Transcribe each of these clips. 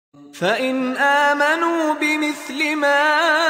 فإن آمنوا بمثل ما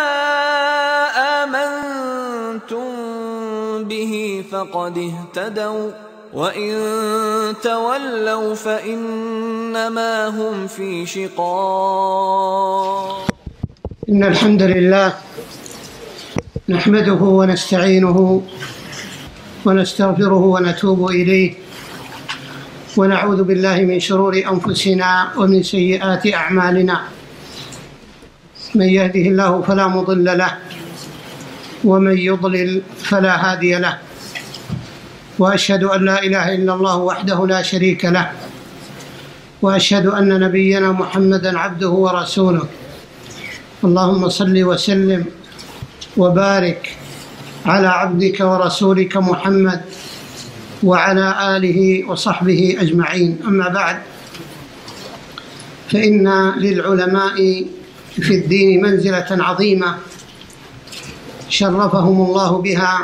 آمنتم به فقد اهتدوا وإن تولوا فإنما هم في شقاق. إن الحمد لله نحمده ونستعينه ونستغفره ونتوب إليه ونعوذ بالله من شرور أنفسنا ومن سيئات أعمالنا. من يهده الله فلا مضل له ومن يضلل فلا هادي له، وأشهد أن لا إله إلا الله وحده لا شريك له، وأشهد أن نبينا محمدًا عبده ورسوله. اللهم صل وسلم وبارك على عبدك ورسولك محمد وعلى آله وصحبه أجمعين. أما بعد، فإن للعلماء في الدين منزلة عظيمة شرفهم الله بها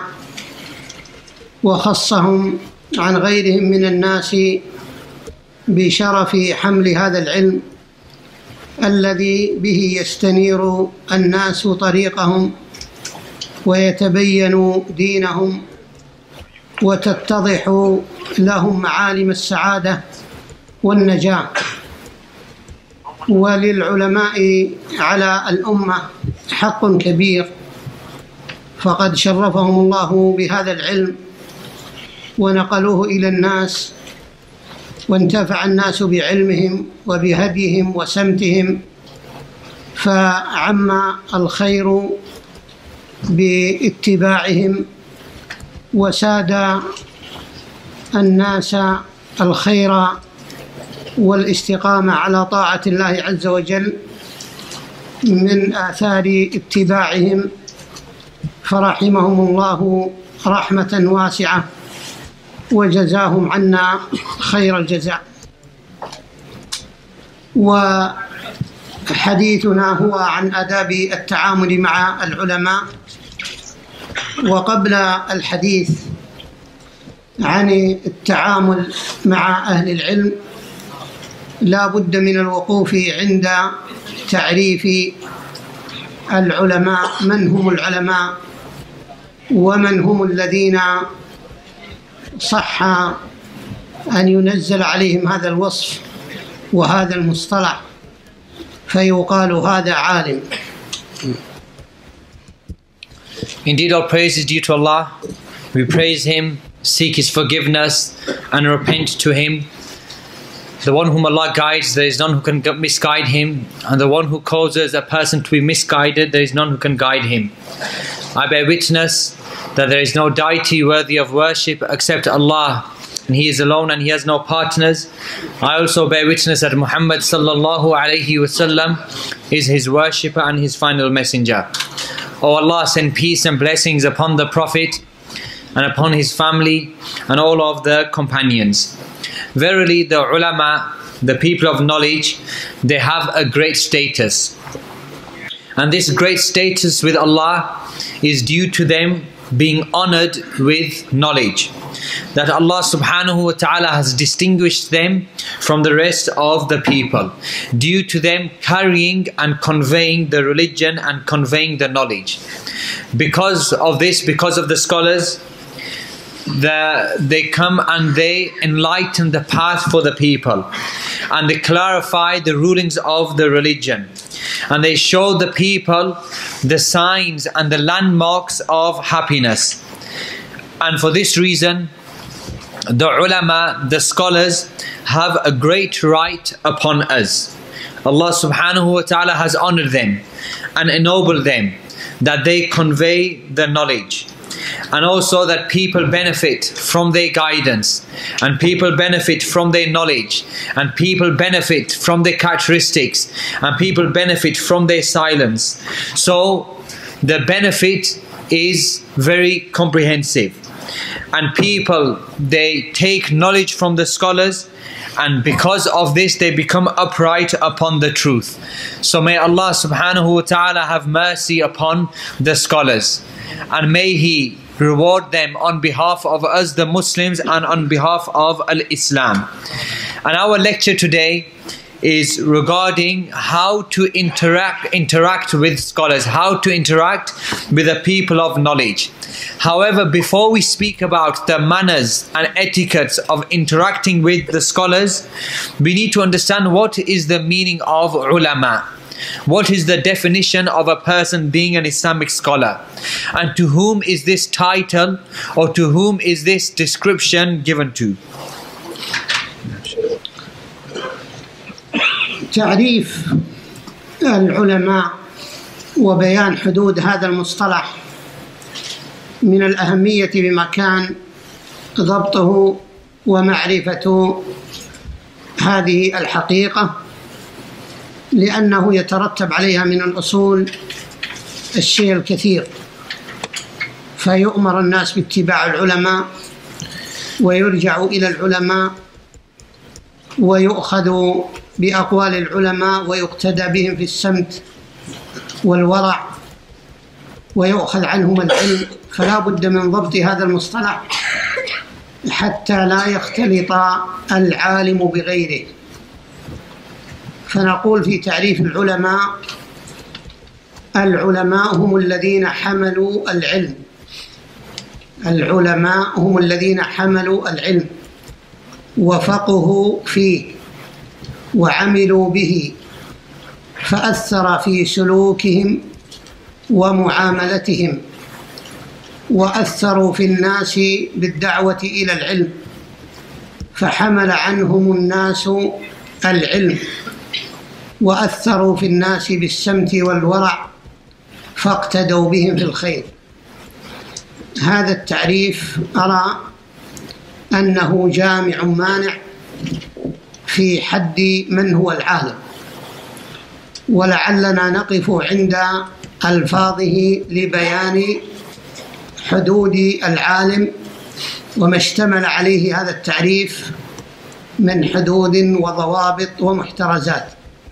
وخصهم عن غيرهم من الناس بشرف حمل هذا العلم الذي به يستنير الناس طريقهم ويتبين دينهم وتتضح لهم معالم السعادة والنجاة. وللعلماء على الأمة حق كبير، فقد شرفهم الله بهذا العلم ونقلوه إلى الناس، وانتفع الناس بعلمهم وبهديهم وسمتهم، فعم الخير باتباعهم وساد الناس الخير والاستقامة على طاعة الله عز وجل من آثار اتباعهم، فرحمهم الله رحمة واسعة وجزاهم عنا خير الجزاء. وحديثنا هو عن آداب التعامل مع العلماء. وقبل الحديث عن التعامل مع أهل العلم لا بد من الوقوف عند تعريف العلماء. من هم العلماء ومن هم الذين صح أن ينزل عليهم هذا الوصف وهذا المصطلح فيقال هذا عالم. Indeed, all praise is due to Allah. We praise Him, seek His forgiveness, and repent to Him. The one whom Allah guides, there is none who can misguide him. And the one who causes a person to be misguided, there is none who can guide him. I bear witness that there is no deity worthy of worship except Allah, and He is alone and He has no partners. I also bear witness that Muhammad sallallahu alayhi wasallam is His worshipper and His final messenger. O Allah, send peace and blessings upon the Prophet and upon his family and all of the companions. Verily, the ulama, the people of knowledge, they have a great status. And this great status with Allah is due to them being honored with knowledge. That Allah subhanahu wa ta'ala has distinguished them from the rest of the people due to them carrying and conveying the religion and conveying the knowledge. Because of this, because of the scholars, they come and they enlighten the path for the people, and they clarify the rulings of the religion, and they show the people the signs and the landmarks of happiness. And for this reason, the ulama, the scholars, have a great right upon us. Allah subhanahu wa ta'ala has honored them and ennobled them that they convey the knowledge, and also that people benefit from their guidance, and people benefit from their knowledge, and people benefit from their characteristics, and people benefit from their silence. So the benefit is very comprehensive, and people, they take knowledge from the scholars, and because of this they become upright upon the truth. So may Allah subhanahu wa ta'ala have mercy upon the scholars, and may He reward them on behalf of us the Muslims and on behalf of Al-Islam. And our lecture today is regarding how to interact with scholars, how to interact with the people of knowledge. However, before we speak about the manners and etiquettes of interacting with the scholars, we need to understand what is the meaning of ulama. What is the definition of a person being an Islamic scholar? And to whom is this title or to whom is this description given to? تعريف العلماء وبيان حدود هذا المصطلح من الأهمية بمكان ضبطه ومعرفة هذه الحقيقة، لأنه يترتب عليها من الأصول الشيء الكثير، فيؤمر الناس باتباع العلماء ويرجع إلى العلماء ويؤخذ بأقوال العلماء ويقتدى بهم في السمت والورع ويؤخذ عنهم العلم، فلا بد من ضبط هذا المصطلح حتى لا يختلط العالم بغيره. فنقول في تعريف العلماء: العلماء هم الذين حملوا العلم. العلماء هم الذين حملوا العلم وفقهوا فيه وعملوا به، فأثر في سلوكهم ومعاملتهم، وأثروا في الناس بالدعوة إلى العلم، فحمل عنهم الناس العلم، وأثروا في الناس بالسمت والورع فاقتدوا بهم في الخير. هذا التعريف أرى أنه جامع مانع في حد من هو العالم، ولعلنا نقف عند ألفاظه لبيان حدود العالم وما اشتمل عليه هذا التعريف من حدود وضوابط ومحترزات.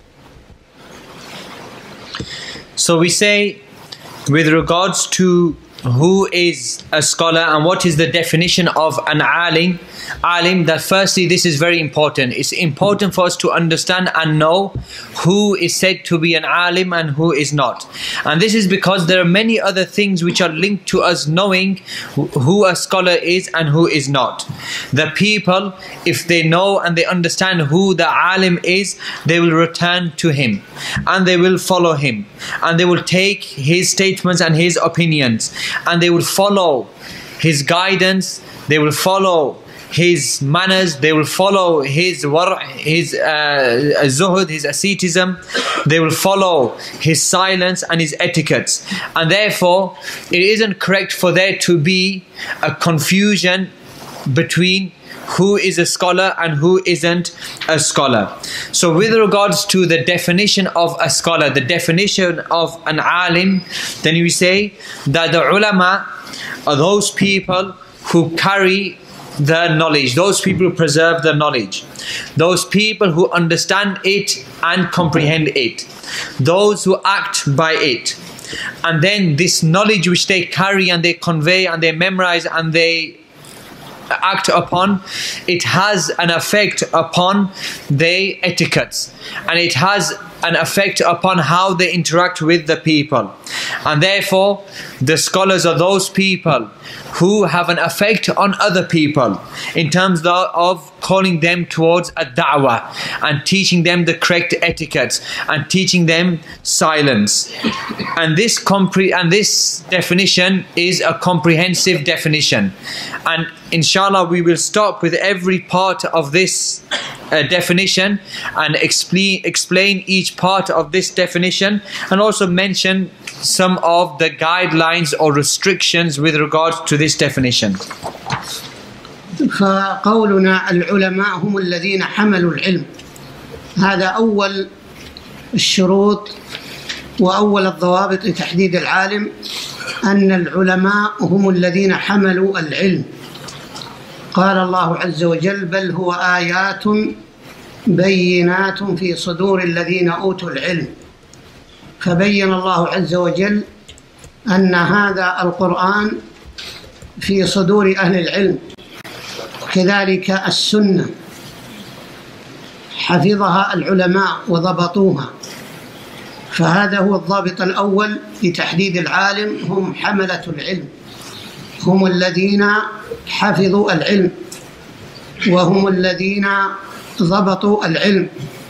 So we say, with regards to who is a scholar and what is the definition of an alim, that firstly this is very important. It's important for us to understand and know who is said to be an alim and who is not. And this is because there are many other things which are linked to us knowing who a scholar is and who is not. The people, if they know and they understand who the alim is, they will return to him and they will follow him and they will take his statements and his opinions and they will follow his guidance, they will follow his manners, they will follow his zuhud, his asceticism, they will follow his silence and his etiquettes. And therefore, it isn't correct for there to be a confusion between who is a scholar and who isn't a scholar. So with regards to the definition of a scholar, the definition of an alim, then we say that the ulama are those people who carry the knowledge, those people who preserve the knowledge, those people who understand it and comprehend it, those who act by it. And then this knowledge which they carry and they convey and they memorize and they act upon, it has an effect upon their etiquettes and it has an effect upon how they interact with the people. And therefore the scholars are those people who have an effect on other people in terms of calling them towards a da'wah and teaching them the correct etiquette and teaching them silence. And this definition is a comprehensive definition, and inshallah we will stop with every part of this definition and explain each part of this definition and also mention some of the guidelines or restrictions with regards to this definition. فقولنا العلماء هم الذين حملوا العلم، هذا أول الشروط وأول الضوابط لتحديد العالم، أن العلماء هم الذين حملوا العلم. قال الله عز وجل: بل هو آيات بينات في صدور الذين أوتوا العلم. فبين الله عز وجل أن هذا القرآن في صدور أهل العلم، كذلك السنة حفظها العلماء وضبطوها. فهذا هو الضابط الأول لتحديد العالم، هم حملة العلم، هم الذين حفظوا العلم وهم الذين ضبطوا العلم.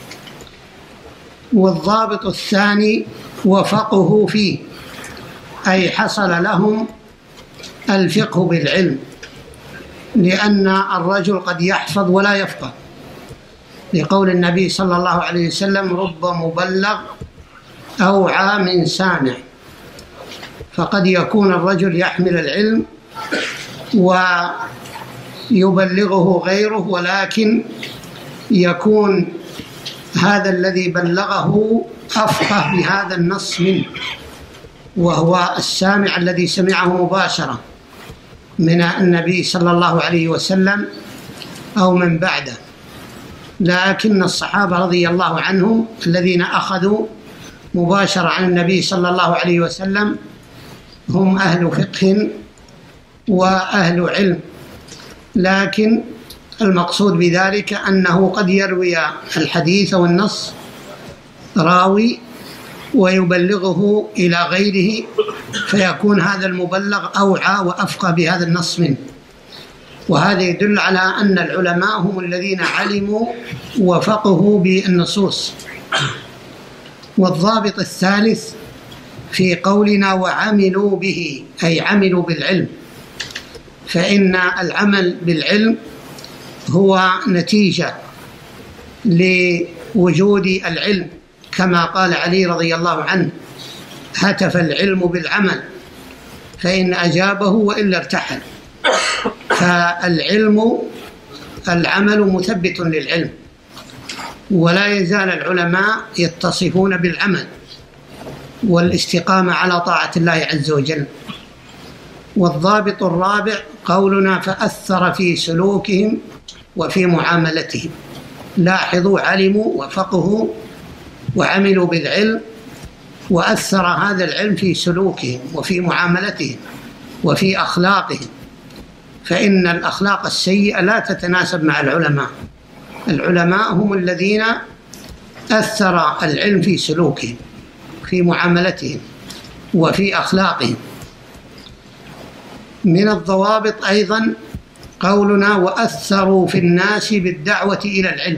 والضابط الثاني وفقه فيه، أي حصل لهم الفقه بالعلم، لأن الرجل قد يحفظ ولا يفقه، لقول النبي صلى الله عليه وسلم: رب مبلغ أوعى من سامع. فقد يكون الرجل يحمل العلم ويبلغه غيره، ولكن يكون هذا الذي بلغه أفقه بهذا النص منه، وهو السامع الذي سمعه مباشرة من النبي صلى الله عليه وسلم أو من بعده. لكن الصحابة رضي الله عنهم الذين أخذوا مباشرة عن النبي صلى الله عليه وسلم هم أهل فقه وأهل علم، لكن المقصود بذلك أنه قد يروي الحديث والنص راوي ويبلغه إلى غيره، فيكون هذا المبلغ أوعى وأفقه بهذا النص منه. وهذا يدل على أن العلماء هم الذين علموا وفقهوا بالنصوص. والضابط الثالث في قولنا وعملوا به، أي عملوا بالعلم، فإن العمل بالعلم هو نتيجة لوجود العلم، كما قال علي رضي الله عنه: هتف العلم بالعمل فإن أجابه وإلا ارتحل. فالعلم العمل مثبت للعلم، ولا يزال العلماء يتصفون بالعمل والاستقامة على طاعة الله عز وجل. والضابط الرابع قولنا فأثر في سلوكهم وفي معاملتهم. لاحظوا، علموا وفقهوا وعملوا بالعلم، وأثر هذا العلم في سلوكهم وفي معاملتهم وفي أخلاقهم، فإن الأخلاق السيئة لا تتناسب مع العلماء. العلماء هم الذين أثر العلم في سلوكهم، في معاملتهم وفي أخلاقهم. من الضوابط أيضا قولنا وأثروا في الناس بالدعوة إلى العلم،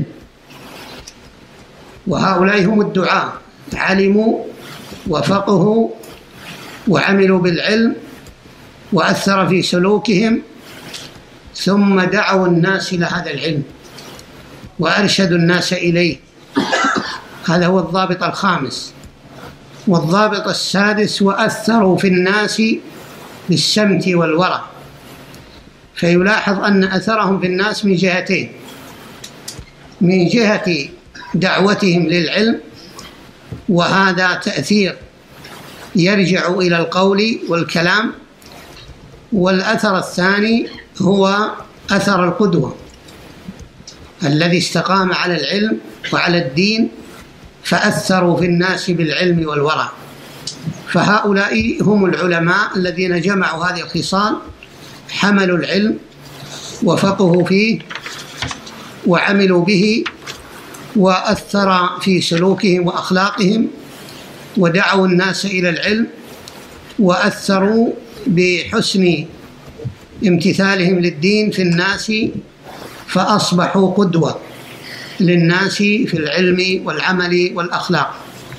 وهؤلاء هم الدعاة، علموا وفقهوا وعملوا بالعلم وأثر في سلوكهم، ثم دعوا الناس إلى هذا العلم وأرشدوا الناس إليه. هذا هو الضابط الخامس. والضابط السادس وأثروا في الناس بالسمت والورع، فيلاحظ أن أثرهم في الناس من جهتين: من جهة دعوتهم للعلم، وهذا تأثير يرجع إلى القول والكلام، والأثر الثاني هو أثر القدوة الذي استقام على العلم وعلى الدين، فأثروا في الناس بالعلم والورع. فهؤلاء هم العلماء الذين جمعوا هذه الخصال: حملوا العلم وفقهوا فيه وعملوا به، وأثر في سلوكهم وأخلاقهم، ودعوا الناس إلى العلم، وأثروا بحسن امتثالهم للدين في الناس، فأصبحوا قدوة للناس في العلم والعمل والأخلاق.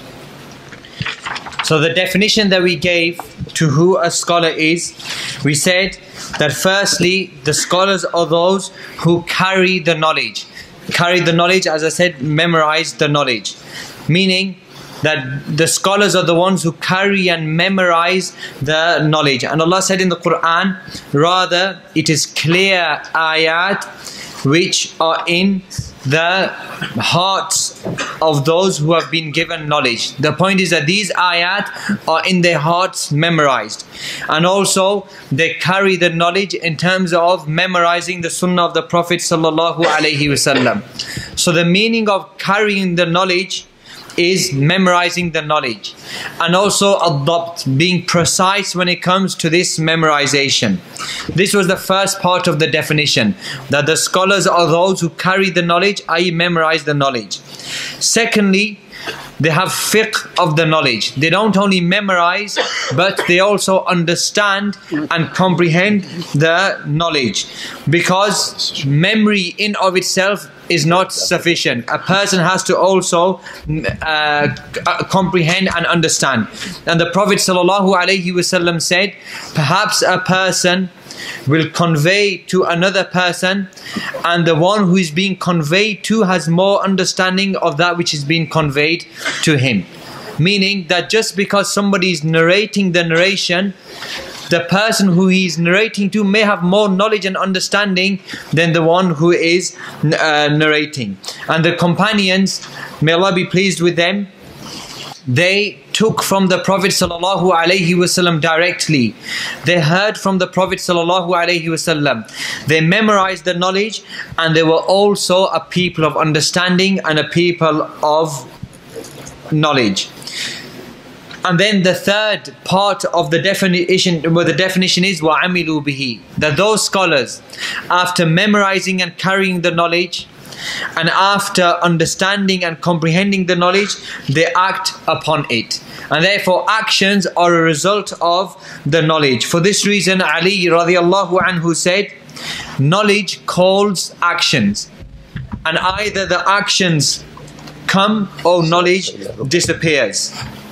So the definition that we gave to who a scholar is, we said that firstly, the scholars are those who carry the knowledge. Carry the knowledge, as I said, memorize the knowledge. Meaning that the scholars are the ones who carry and memorize the knowledge. And Allah said in the Quran, rather it is clear ayat which are in the hearts of those who have been given knowledge. The point is that these ayat are in their hearts memorized, and also they carry the knowledge in terms of memorizing the sunnah of the Prophet sallallahu alaihi wasallam. So the meaning of carrying the knowledge is memorizing the knowledge, and also adapt, being precise when it comes to this memorization. This was the first part of the definition, that the scholars are those who carry the knowledge, i.e. memorize the knowledge. Secondly, they have fiqh of the knowledge. They don't only memorize, but they also understand and comprehend the knowledge, because memory in of itself is not sufficient. A person has to also comprehend and understand. And the Prophet ﷺ said, perhaps a person will convey to another person, and the one who is being conveyed to has more understanding of that which is being conveyed to him. Meaning that just because somebody is narrating the narration, the person who he is narrating to may have more knowledge and understanding than the one who is narrating. And the companions, may Allah be pleased with them, they took from the Prophet ﷺ directly. They heard from the Prophet ﷺ. They memorized the knowledge, and they were also a people of understanding and a people of knowledge. And then the third part of the definition, where the definition is وَعَمِلُوا بِهِ, that those scholars, after memorizing and carrying the knowledge, and after understanding and comprehending the knowledge, they act upon it. And therefore actions are a result of the knowledge. For this reason, Ali radiallahu anhu said, knowledge calls actions, and either the actions come or knowledge disappears.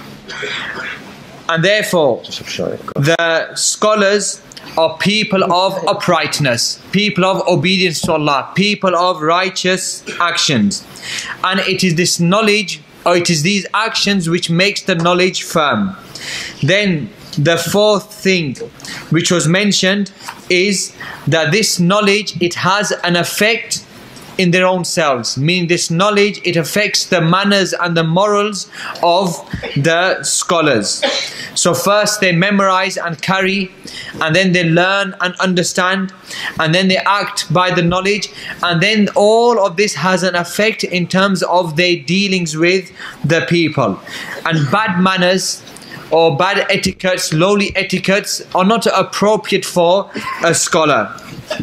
And therefore the scholars are people of uprightness, people of obedience to Allah, people of righteous actions. And it is this knowledge, or it is these actions, which makes the knowledge firm. Then the fourth thing which was mentioned is that this knowledge, it has an effect in their own selves, meaning this knowledge, it affects the manners and the morals of the scholars. So first they memorize and carry, and then they learn and understand, and then they act by the knowledge, and then all of this has an effect in terms of their dealings with the people. And bad manners or bad etiquettes, lowly etiquettes, are not appropriate for a scholar.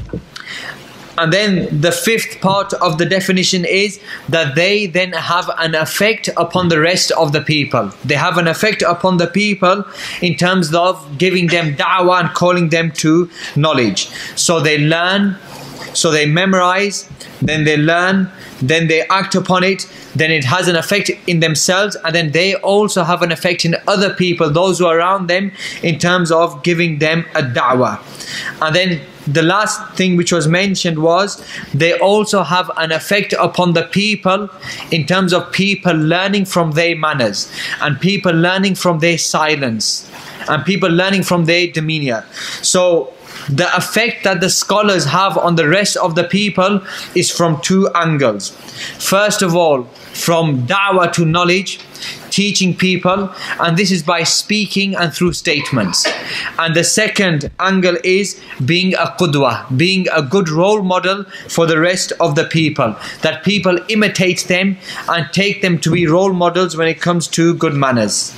And then the fifth part of the definition is that they then have an effect upon the rest of the people. They have an effect upon the people in terms of giving them da'wah and calling them to knowledge. So they learn, so they memorize, then they learn, then they act upon it, then it has an effect in themselves, and then they also have an effect in other people, those who are around them, in terms of giving them a da'wah. And then the last thing which was mentioned was they also have an effect upon the people in terms of people learning from their manners, and people learning from their silence, and people learning from their demeanor. So the effect that the scholars have on the rest of the people is from two angles. First of all, from da'wah to knowledge, teaching people, and this is by speaking and through statements. And the second angle is being a qudwah, being a good role model for the rest of the people, that people imitate them and take them to be role models when it comes to good manners.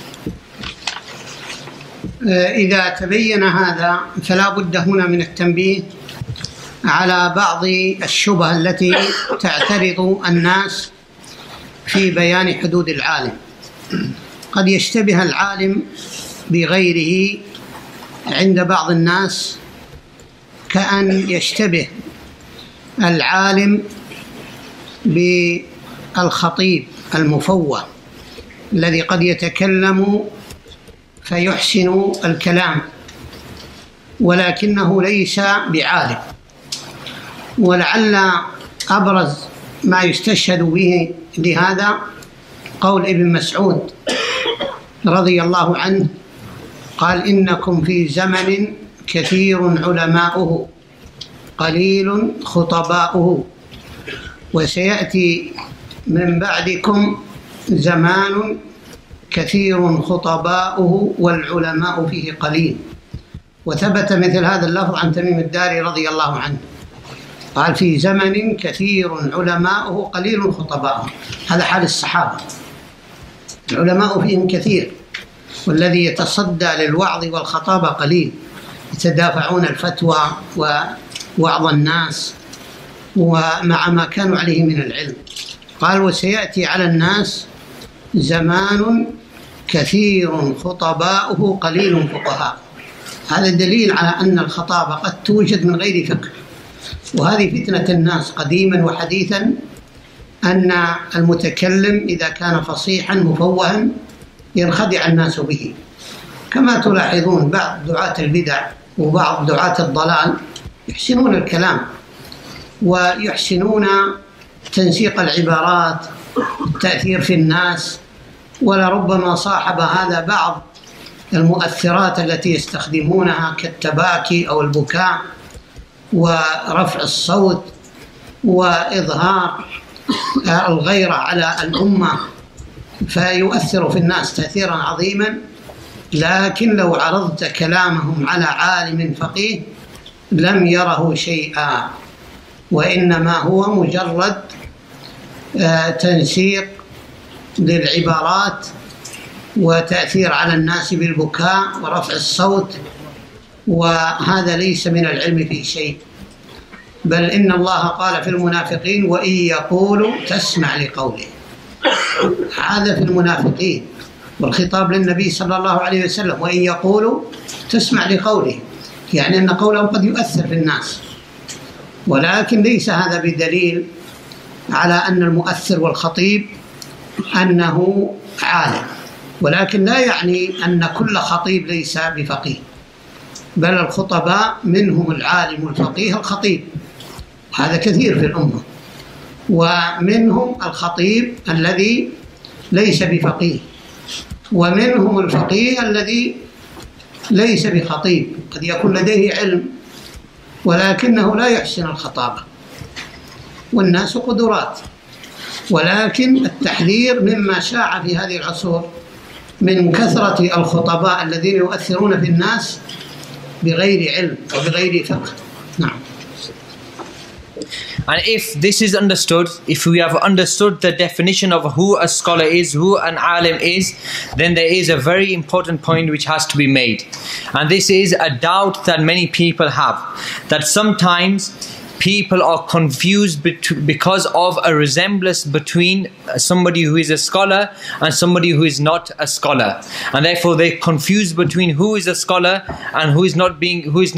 إذا تبين هذا فلا بد هنا من التنبيه على بعض الشبه التي تعترض الناس في بيان حدود العالم. قد يشتبه العالم بغيره عند بعض الناس، كأن يشتبه العالم بالخطيب المفوه الذي قد يتكلم فيحسن الكلام ولكنه ليس بعالم. ولعل أبرز ما يستشهد به لهذا قول ابن مسعود رضي الله عنه، قال: إنكم في زمن كثير علماؤه قليل خطباؤه، وسيأتي من بعدكم زمان كثير خطباؤه والعلماء فيه قليل. وثبت مثل هذا اللفظ عن تميم الداري رضي الله عنه، قال: في زمن كثير علماؤه قليل خطباؤه. هذا حال الصحابة. العلماء فيهم كثير، والذي يتصدى للوعظ والخطابة قليل، يتدافعون الفتوى ووعظ الناس ومع ما كانوا عليه من العلم. قال: وسيأتي على الناس زمان كثير خطباؤه قليل فقهاء. هذا دليل على أن الخطابة قد توجد من غير فقه، وهذه فتنة الناس قديما وحديثا، أن المتكلم إذا كان فصيحا مفوها ينخدع الناس به، كما تلاحظون بعض دعاة البدع وبعض دعاة الضلال يحسنون الكلام ويحسنون تنسيق العبارات، التأثير في الناس، ولربما صاحب هذا بعض المؤثرات التي يستخدمونها كالتباكي أو البكاء ورفع الصوت وإظهار الغيرة على الأمة، فيؤثر في الناس تأثيرا عظيما. لكن لو عرضت كلامهم على عالم فقيه لم يره شيئا، وإنما هو مجرد تنسيق للعبارات وتأثير على الناس بالبكاء ورفع الصوت، وهذا ليس من العلم فيه شيء. بل إن الله قال في المنافقين: وإن يقولوا تسمع لقوله. هذا في المنافقين، والخطاب للنبي صلى الله عليه وسلم: وإن يقولوا تسمع لقوله، يعني أن قوله قد يؤثر في الناس، ولكن ليس هذا بدليل على أن المؤثر والخطيب أنه عالم، ولكن لا يعني أن كل خطيب ليس بفقيه، بل الخطباء منهم العالم الفقيه الخطيب، هذا كثير في الأمة، ومنهم الخطيب الذي ليس بفقيه، ومنهم الفقيه الذي ليس بخطيب، قد يكون لديه علم ولكنه لا يحسن الخطابة، والناس قدرات. ولكن التحذير مما شاع في هذه العصور من كثرة الخطباء الذين يؤثرون في الناس بغير علم وبغير فقه. نعم. And if this is understood, if we have understood the definition of who a scholar is, who an alim is, then there is a very important point which has to be made. And this is a doubt that many people have, that sometimes people are confused because of a resemblance between somebody who is a scholar and somebody who is not a scholar, and therefore they're confused between who is a scholar and who is not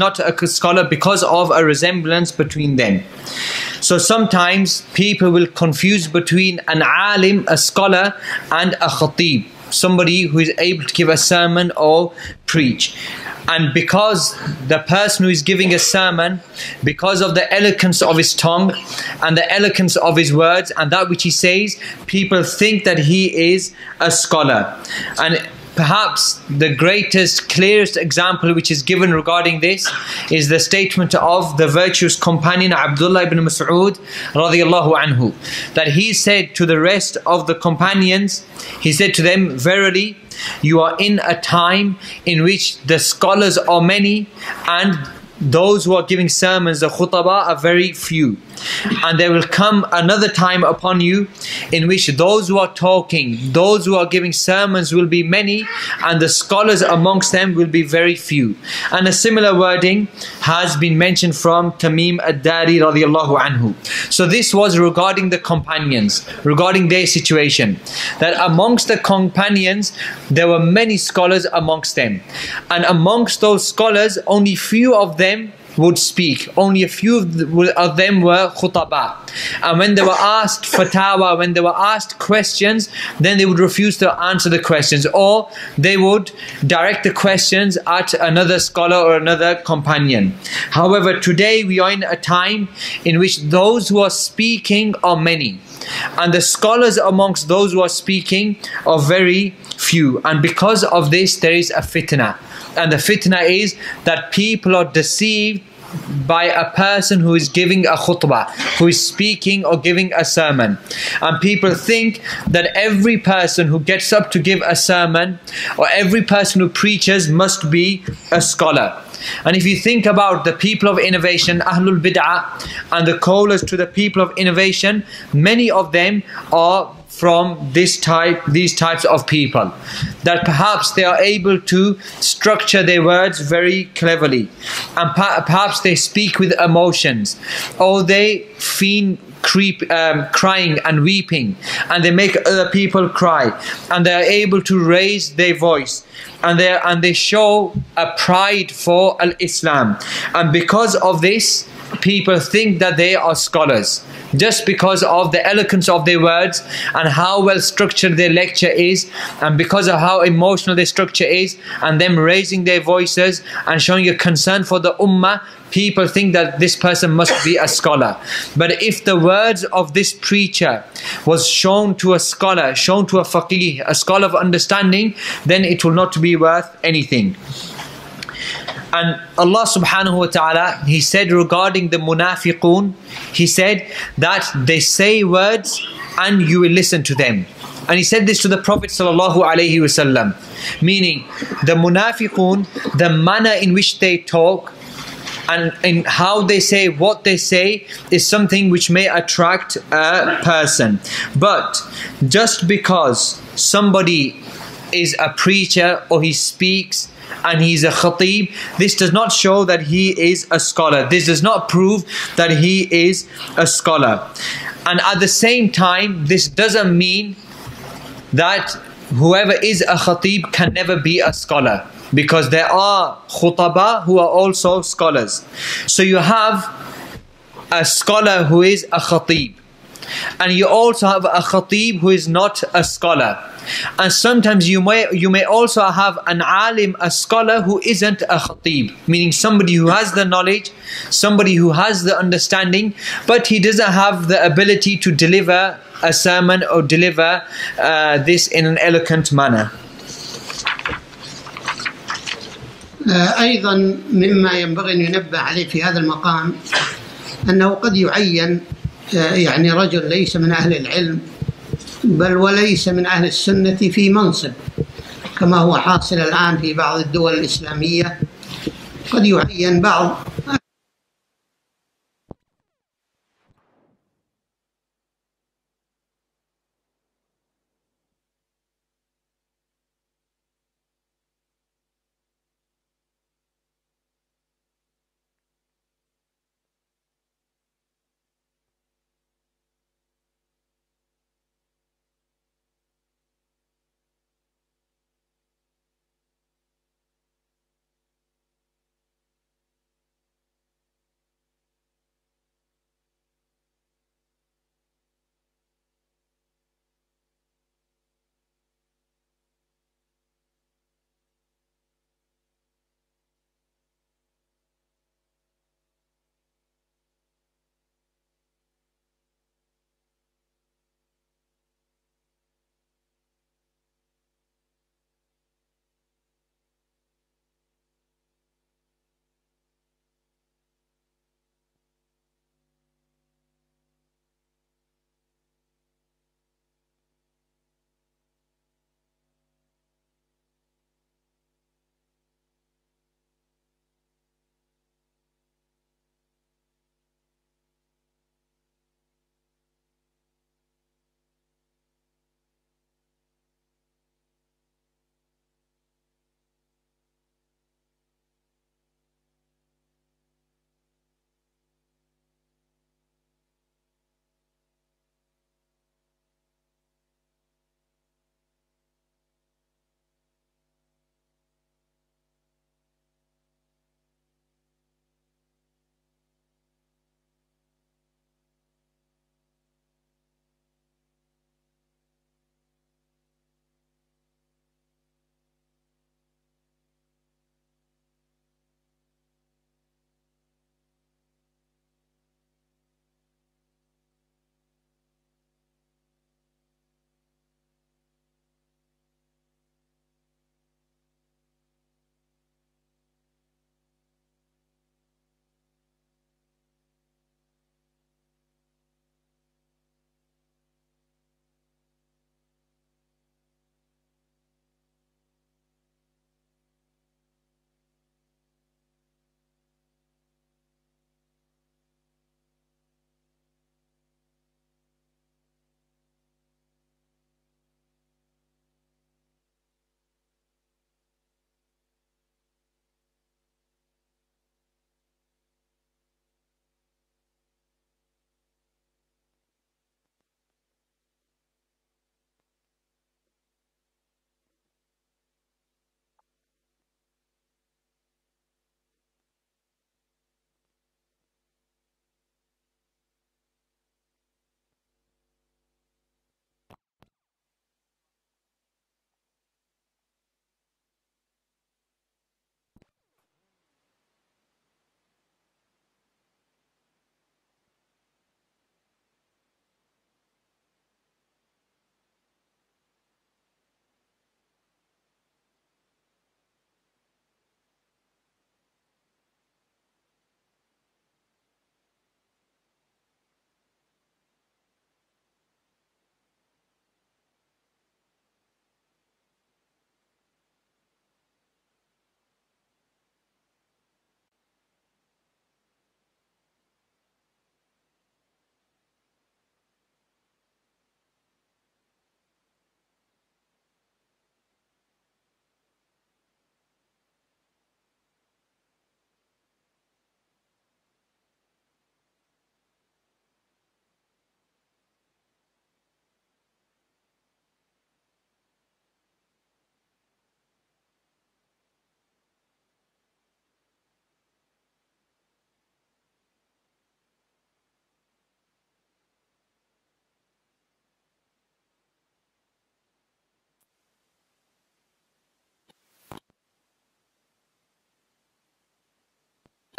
a scholar because of a resemblance between them. So sometimes people will confuse between an alim, a scholar, and a khatib, somebody who is able to give a sermon or preach. And because the person who is giving a sermon, because of the eloquence of his tongue and the eloquence of his words and that which he says, people think that he is a scholar. And perhaps the greatest, clearest example which is given regarding this is the statement of the virtuous companion Abdullah ibn Mas'ud radiyallahu anhu, that he said to the rest of the companions, he said to them, verily, you are in a time in which the scholars are many and those who are giving sermons, the khutaba, are very few. And there will come another time upon you in which those who are talking, those who are giving sermons will be many, and the scholars amongst them will be very few. And a similar wording has been mentioned from Tamim ad-Dari radiyallahu anhu. So this was regarding the companions, regarding their situation, that amongst the companions there were many scholars amongst them, and amongst those scholars only few of them would speak, only a few of them were khutaba. And when they were asked fatawa, when they were asked questions, then they would refuse to answer the questions, or they would direct the questions at another scholar or another companion. However, today we are in a time in which those who are speaking are many, and the scholars amongst those who are speaking are very few. And because of this there is a fitna, and the fitna is that people are deceived by a person who is giving a khutbah, who is speaking or giving a sermon. And people think that every person who gets up to give a sermon or every person who preaches must be a scholar. And if you think about the people of innovation, Ahlul Bid'ah, and the callers to the people of innovation, many of them are from these types of people, that perhaps they are able to structure their words very cleverly, and perhaps they speak with emotions, or they feign crying and weeping, and they make other people cry, and they are able to raise their voice, and they show a pride for Islam, and because of this people think that they are scholars, just because of the eloquence of their words and how well structured their lecture is, and because of how emotional their structure is, and them raising their voices and showing a concern for the ummah. People think that this person must be a scholar. But if the words of this preacher was shown to a scholar, shown to a faqih, a scholar of understanding, then it will not be worth anything. And Allah subhanahu wa ta'ala, He said regarding the munafiqun, He said that they say words and you will listen to them. And He said this to the Prophet sallallahu alaihi wasallam, meaning the munafiqun, the manner in which they talk and in how they say what they say is something which may attract a person. But just because somebody is a preacher or he speaks and he's a khatib, this does not show that he is a scholar. This does not prove that he is a scholar. And at the same time, this doesn't mean that whoever is a khatib can never be a scholar, because there are khutaba who are also scholars. So you have a scholar who is a khatib, and you also have a khatib who is not a scholar. And sometimes you may also have an alim, a scholar who isn't a khatib, meaning somebody who has the knowledge, somebody who has the understanding, but he doesn't have the ability to deliver a sermon or deliver this in an eloquent manner. أيضا مما ينبغي أن ينبه عليه في هذا المقام أنه قد يعين يعني رجل ليس من أهل العلم بل وليس من أهل السنة في منصب، كما هو حاصل الآن في بعض الدول الإسلامية. قد يعين بعض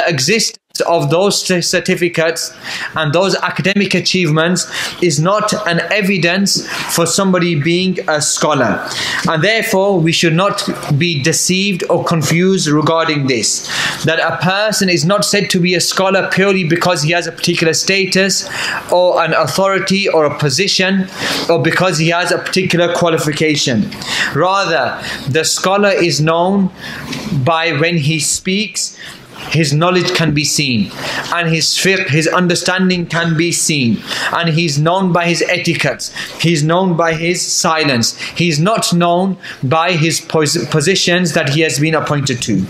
existence of those certificates and those academic achievements is not an evidence for somebody being a scholar, and therefore we should not be deceived or confused regarding this, that a person is not said to be a scholar purely because he has a particular status or an authority or a position, or because he has a particular qualification. Rather, the scholar is known by when he speaks, his knowledge can be seen, and his fiqh, his understanding can be seen, and he's known by his etiquettes, he's known by his silence, he's not known by his positions that he has been appointed to.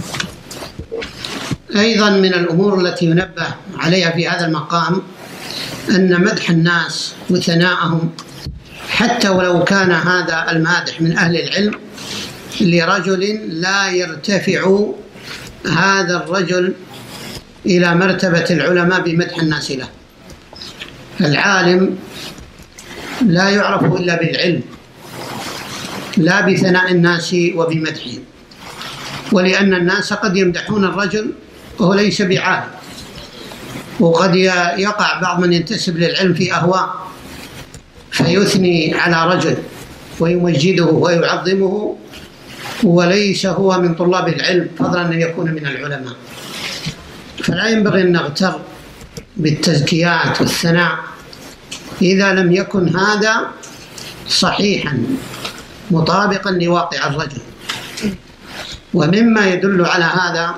أيضا من الأمور التي ينبه عليها في هذا المقام أن مدح الناس وثناءهم حتى ولو كان هذا المادح من أهل العلم لرجل لا يرتفع هذا الرجل إلى مرتبة العلماء بمدح الناس له. العالم لا يعرف إلا بالعلم، لا بثناء الناس وبمدحهم، ولأن الناس قد يمدحون الرجل وهو ليس بعالم، وقد يقع بعض من ينتسب للعلم في أهواء فيثني على رجل ويمجده ويعظمه وليس هو من طلاب العلم فضلا أن يكون من العلماء. فلا ينبغي أن نغتر بالتزكيات والثناء إذا لم يكن هذا صحيحا مطابقا لواقع الرجل. ومما يدل على هذا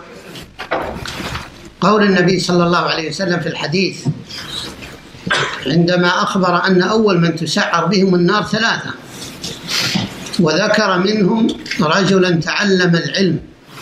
قول النبي صلى الله عليه وسلم في الحديث عندما أخبر أن أول من تسعر بهم النار 3، وذكر منهم رجلا تعلم العلم،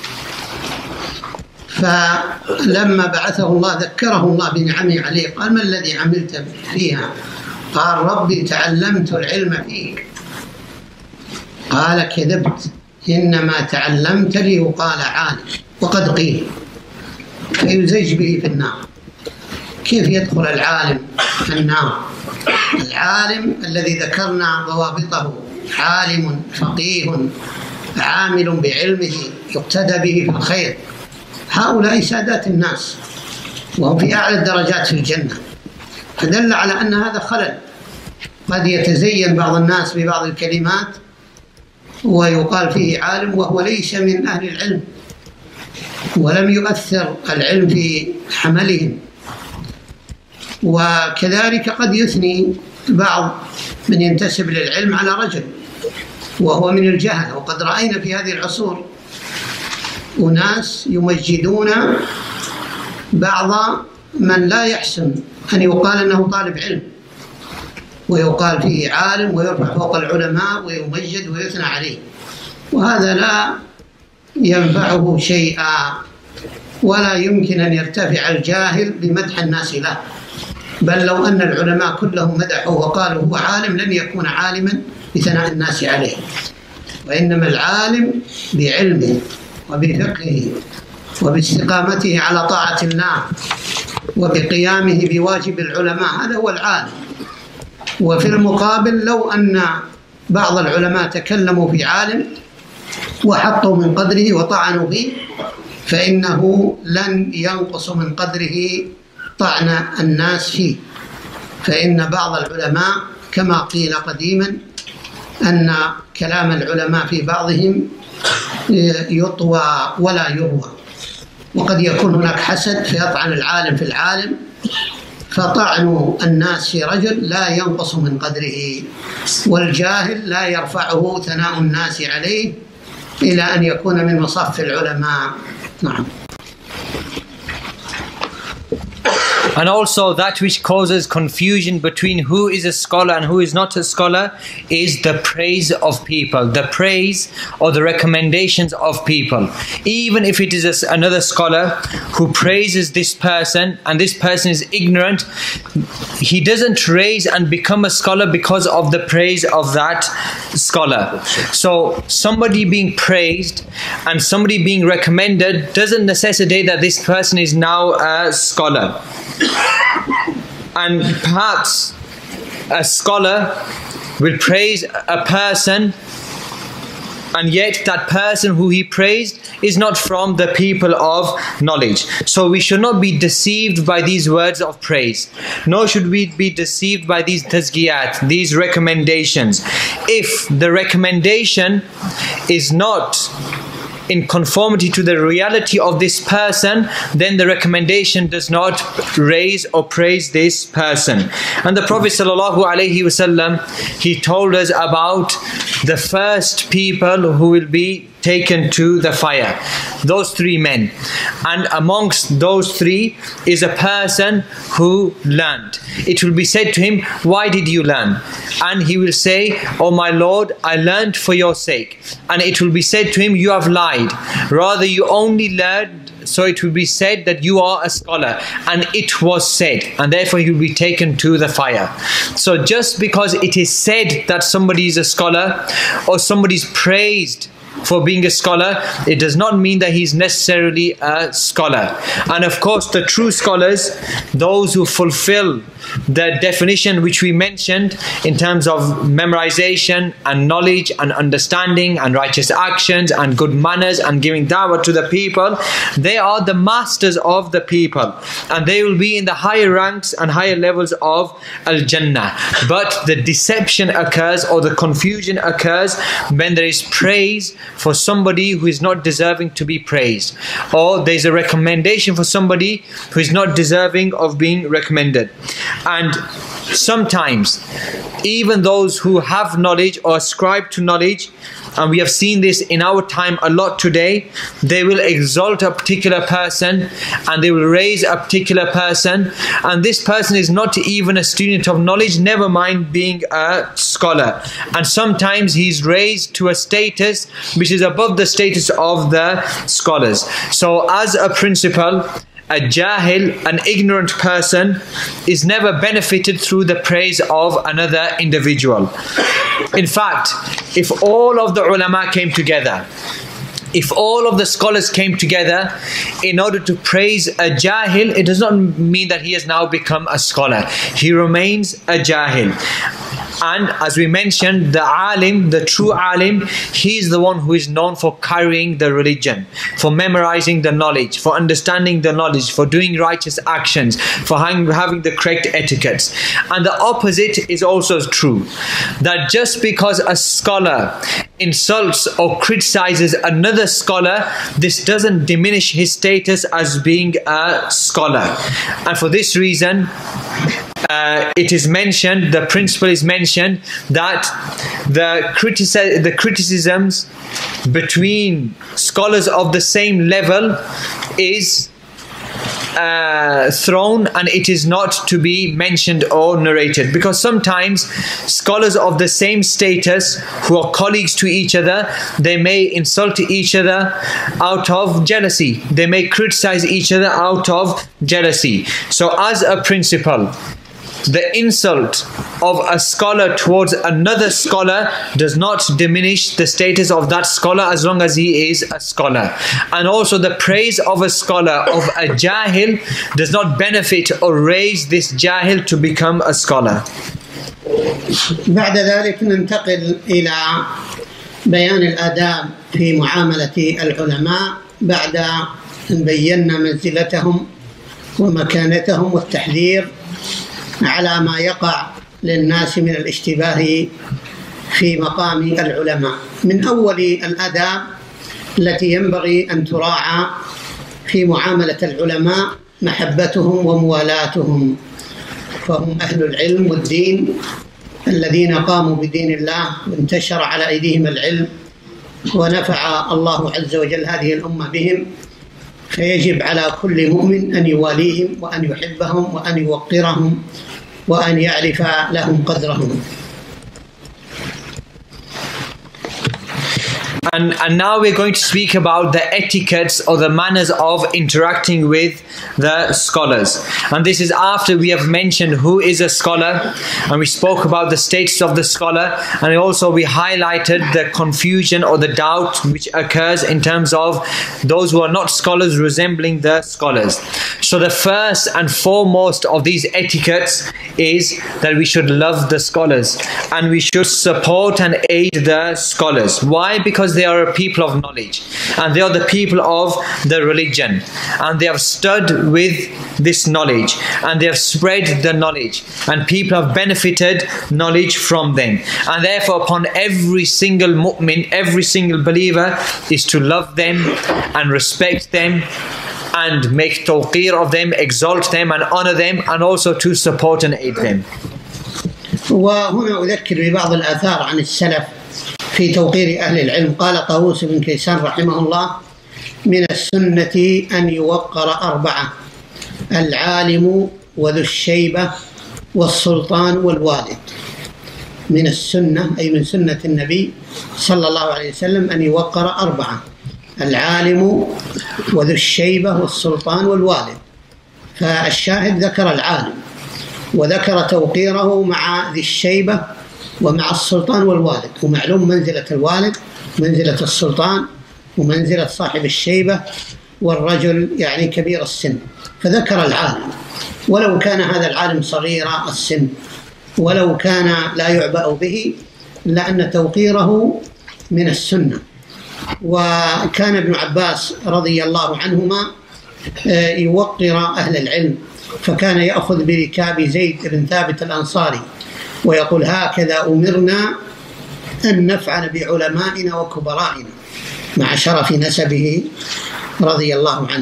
فلما بعثه الله ذكره الله بنعمه عليه، قال: ما الذي عملت فيها؟ قال: ربي تعلمت العلم فيك. قال: كذبت، إنما تعلمت لي يقال عالم وقد قيل، فيزج به في النار. كيف يدخل العالم النار؟ العالم الذي ذكرنا ضوابطه: عالم فقيه عامل بعلمه يقتدى به في الخير. هؤلاء سادات الناس وهم في أعلى الدرجات في الجنة، فدل على أن هذا خلل. قد يتزين بعض الناس ببعض الكلمات ويقال فيه عالم وهو ليس من أهل العلم ولم يؤثر العلم في عملهم. وكذلك قد يثني بعض من ينتسب للعلم على رجل وهو من الجهل، وقد رأينا في هذه العصور أناس يمجدون بعض من لا يحسن أن يقال أنه طالب علم، ويقال فيه عالم ويرفع فوق العلماء ويمجد ويثنى عليه، وهذا لا ينفعه شيئا، ولا يمكن أن يرتفع الجاهل بمدح الناس له. بل لو أن العلماء كلهم مدحوا وقالوا هو عالم لن يكون عالما بثناء الناس عليه، وإنما العالم بعلمه وبفقهه وباستقامته على طاعة الله وبقيامه بواجب العلماء، هذا هو العالم. وفي المقابل لو أن بعض العلماء تكلموا في عالم وحطوا من قدره وطعنوا فيه فإنه لن ينقص من قدره طعن الناس فيه. فإن بعض العلماء كما قيل قديما أن كلام العلماء في بعضهم يطوى ولا يروى، وقد يكون هناك حسد فيطعن العالم في العالم، فطعن الناس في رجل لا ينقص من قدره، والجاهل لا يرفعه ثناء الناس عليه إلى أن يكون من مصف العلماء. نعم. And also that which causes confusion between who is a scholar and who is not a scholar is the praise of people, the praise or the recommendations of people. Even if it is another scholar who praises this person and this person is ignorant, he doesn't raise and become a scholar because of the praise of that scholar. So somebody being praised and somebody being recommended doesn't necessitate that this person is now a scholar. And perhaps a scholar will praise a person and yet that person who he praised is not from the people of knowledge. So we should not be deceived by these words of praise, nor should we be deceived by these tazkiyat, these recommendations. If the recommendation is not in conformity to the reality of this person, then the recommendation does not raise or praise this person. And the Prophet ﷺ, he told us about the first people who will be taken to the fire, those three men, and amongst those three is a person who learned. It will be said to him, why did you learn? And he will say, oh my Lord, I learned for your sake. And it will be said to him, you have lied, rather you only learned, so it will be said that you are a scholar. And it was said, and therefore he will be taken to the fire. So just because it is said that somebody is a scholar, or somebody is praised for being a scholar, it does not mean that he's necessarily a scholar. And of course the true scholars, those who fulfill the definition which we mentioned in terms of memorization and knowledge and understanding and righteous actions and good manners and giving da'wah to the people, they are the masters of the people, and they will be in the higher ranks and higher levels of Al-Jannah. But the deception occurs, or the confusion occurs, when there is praise for somebody who is not deserving to be praised, or there is a recommendation for somebody who is not deserving of being recommended. And sometimes even those who have knowledge or ascribe to knowledge, and we have seen this in our time a lot today, they will exalt a particular person and they will raise a particular person, and this person is not even a student of knowledge, never mind being a scholar. And sometimes he's raised to a status which is above the status of the scholars. So as a principle, a jahil, an ignorant person, is never benefited through the praise of another individual. In fact, if all of the ulama came together, if all of the scholars came together in order to praise a jahil, it does not mean that he has now become a scholar. He remains a jahil. And as we mentioned, the alim, the true alim, he is the one who is known for carrying the religion, for memorizing the knowledge, for understanding the knowledge, for doing righteous actions, for having the correct etiquettes. And the opposite is also true, that just because a scholar insults or criticizes another scholar, this doesn't diminish his status as being a scholar. And for this reason, it is mentioned, the principle is mentioned, that the criticisms between scholars of the same level is thrown, and it is not to be mentioned or narrated, because sometimes scholars of the same status who are colleagues to each other, they may insult each other out of jealousy, they may criticize each other out of jealousy. So as a principle, the insult of a scholar towards another scholar does not diminish the status of that scholar as long as he is a scholar. And also the praise of a scholar, of a jahil, does not benefit or raise this jahil to become a scholar. بعد ذلك ننتقل إلى بيان الآداب في معاملة العلماء بعد أن بينا منزلتهم ومكانتهم والتحذير على ما يقع للناس من الاشتباه في مقام العلماء. من أول الآداب التي ينبغي أن تراعى في معاملة العلماء محبتهم وموالاتهم، فهم أهل العلم والدين الذين قاموا بدين الله وانتشر على أيديهم العلم ونفع الله عز وجل هذه الأمة بهم، فيجب على كل مؤمن أن يواليهم وأن يحبهم وأن يوقرهم وأن يعرف لهم قدرهم. And now we're going to speak about the etiquettes or the manners of interacting with the scholars. And this is after we have mentioned who is a scholar, and we spoke about the status of the scholar, and also we highlighted the confusion or the doubt which occurs in terms of those who are not scholars resembling the scholars. So the first and foremost of these etiquettes is that we should love the scholars and we should support and aid the scholars. Why? Because because they are a people of knowledge, and they are the people of the religion, and they have stood with this knowledge, and they have spread the knowledge, and people have benefited knowledge from them. And therefore upon every single mu'min, every single believer, is to love them and respect them and make tawqir of them, exalt them and honor them, and also to support and aid them. وهنا أذكر ببعض الآثار عن السلف في توقير أهل العلم. قال طاووس بن كيسان رحمه الله: من السنة أن يوقر أربعة: العالم وذو الشيبة والسلطان والوالد. من السنة أي من سنة النبي صلى الله عليه وسلم أن يوقر أربعة: العالم وذو الشيبة والسلطان والوالد. فالشاهد ذكر العالم وذكر توقيره مع ذي الشيبة ومع السلطان والوالد، ومعلوم منزلة الوالد، منزلة السلطان، ومنزلة صاحب الشيبة والرجل يعني كبير السن. فذكر العالم، ولو كان هذا العالم صغير السن، ولو كان لا يعبأ به، لأن توقيره من السنة. وكان ابن عباس رضي الله عنهما يوقر أهل العلم، فكان يأخذ بركاب زيد بن ثابت الأنصاري ويقول: هكذا أمرنا أن نفعل بعلمائنا وكبرائنا، مع شرف نسبه رضي الله عنه.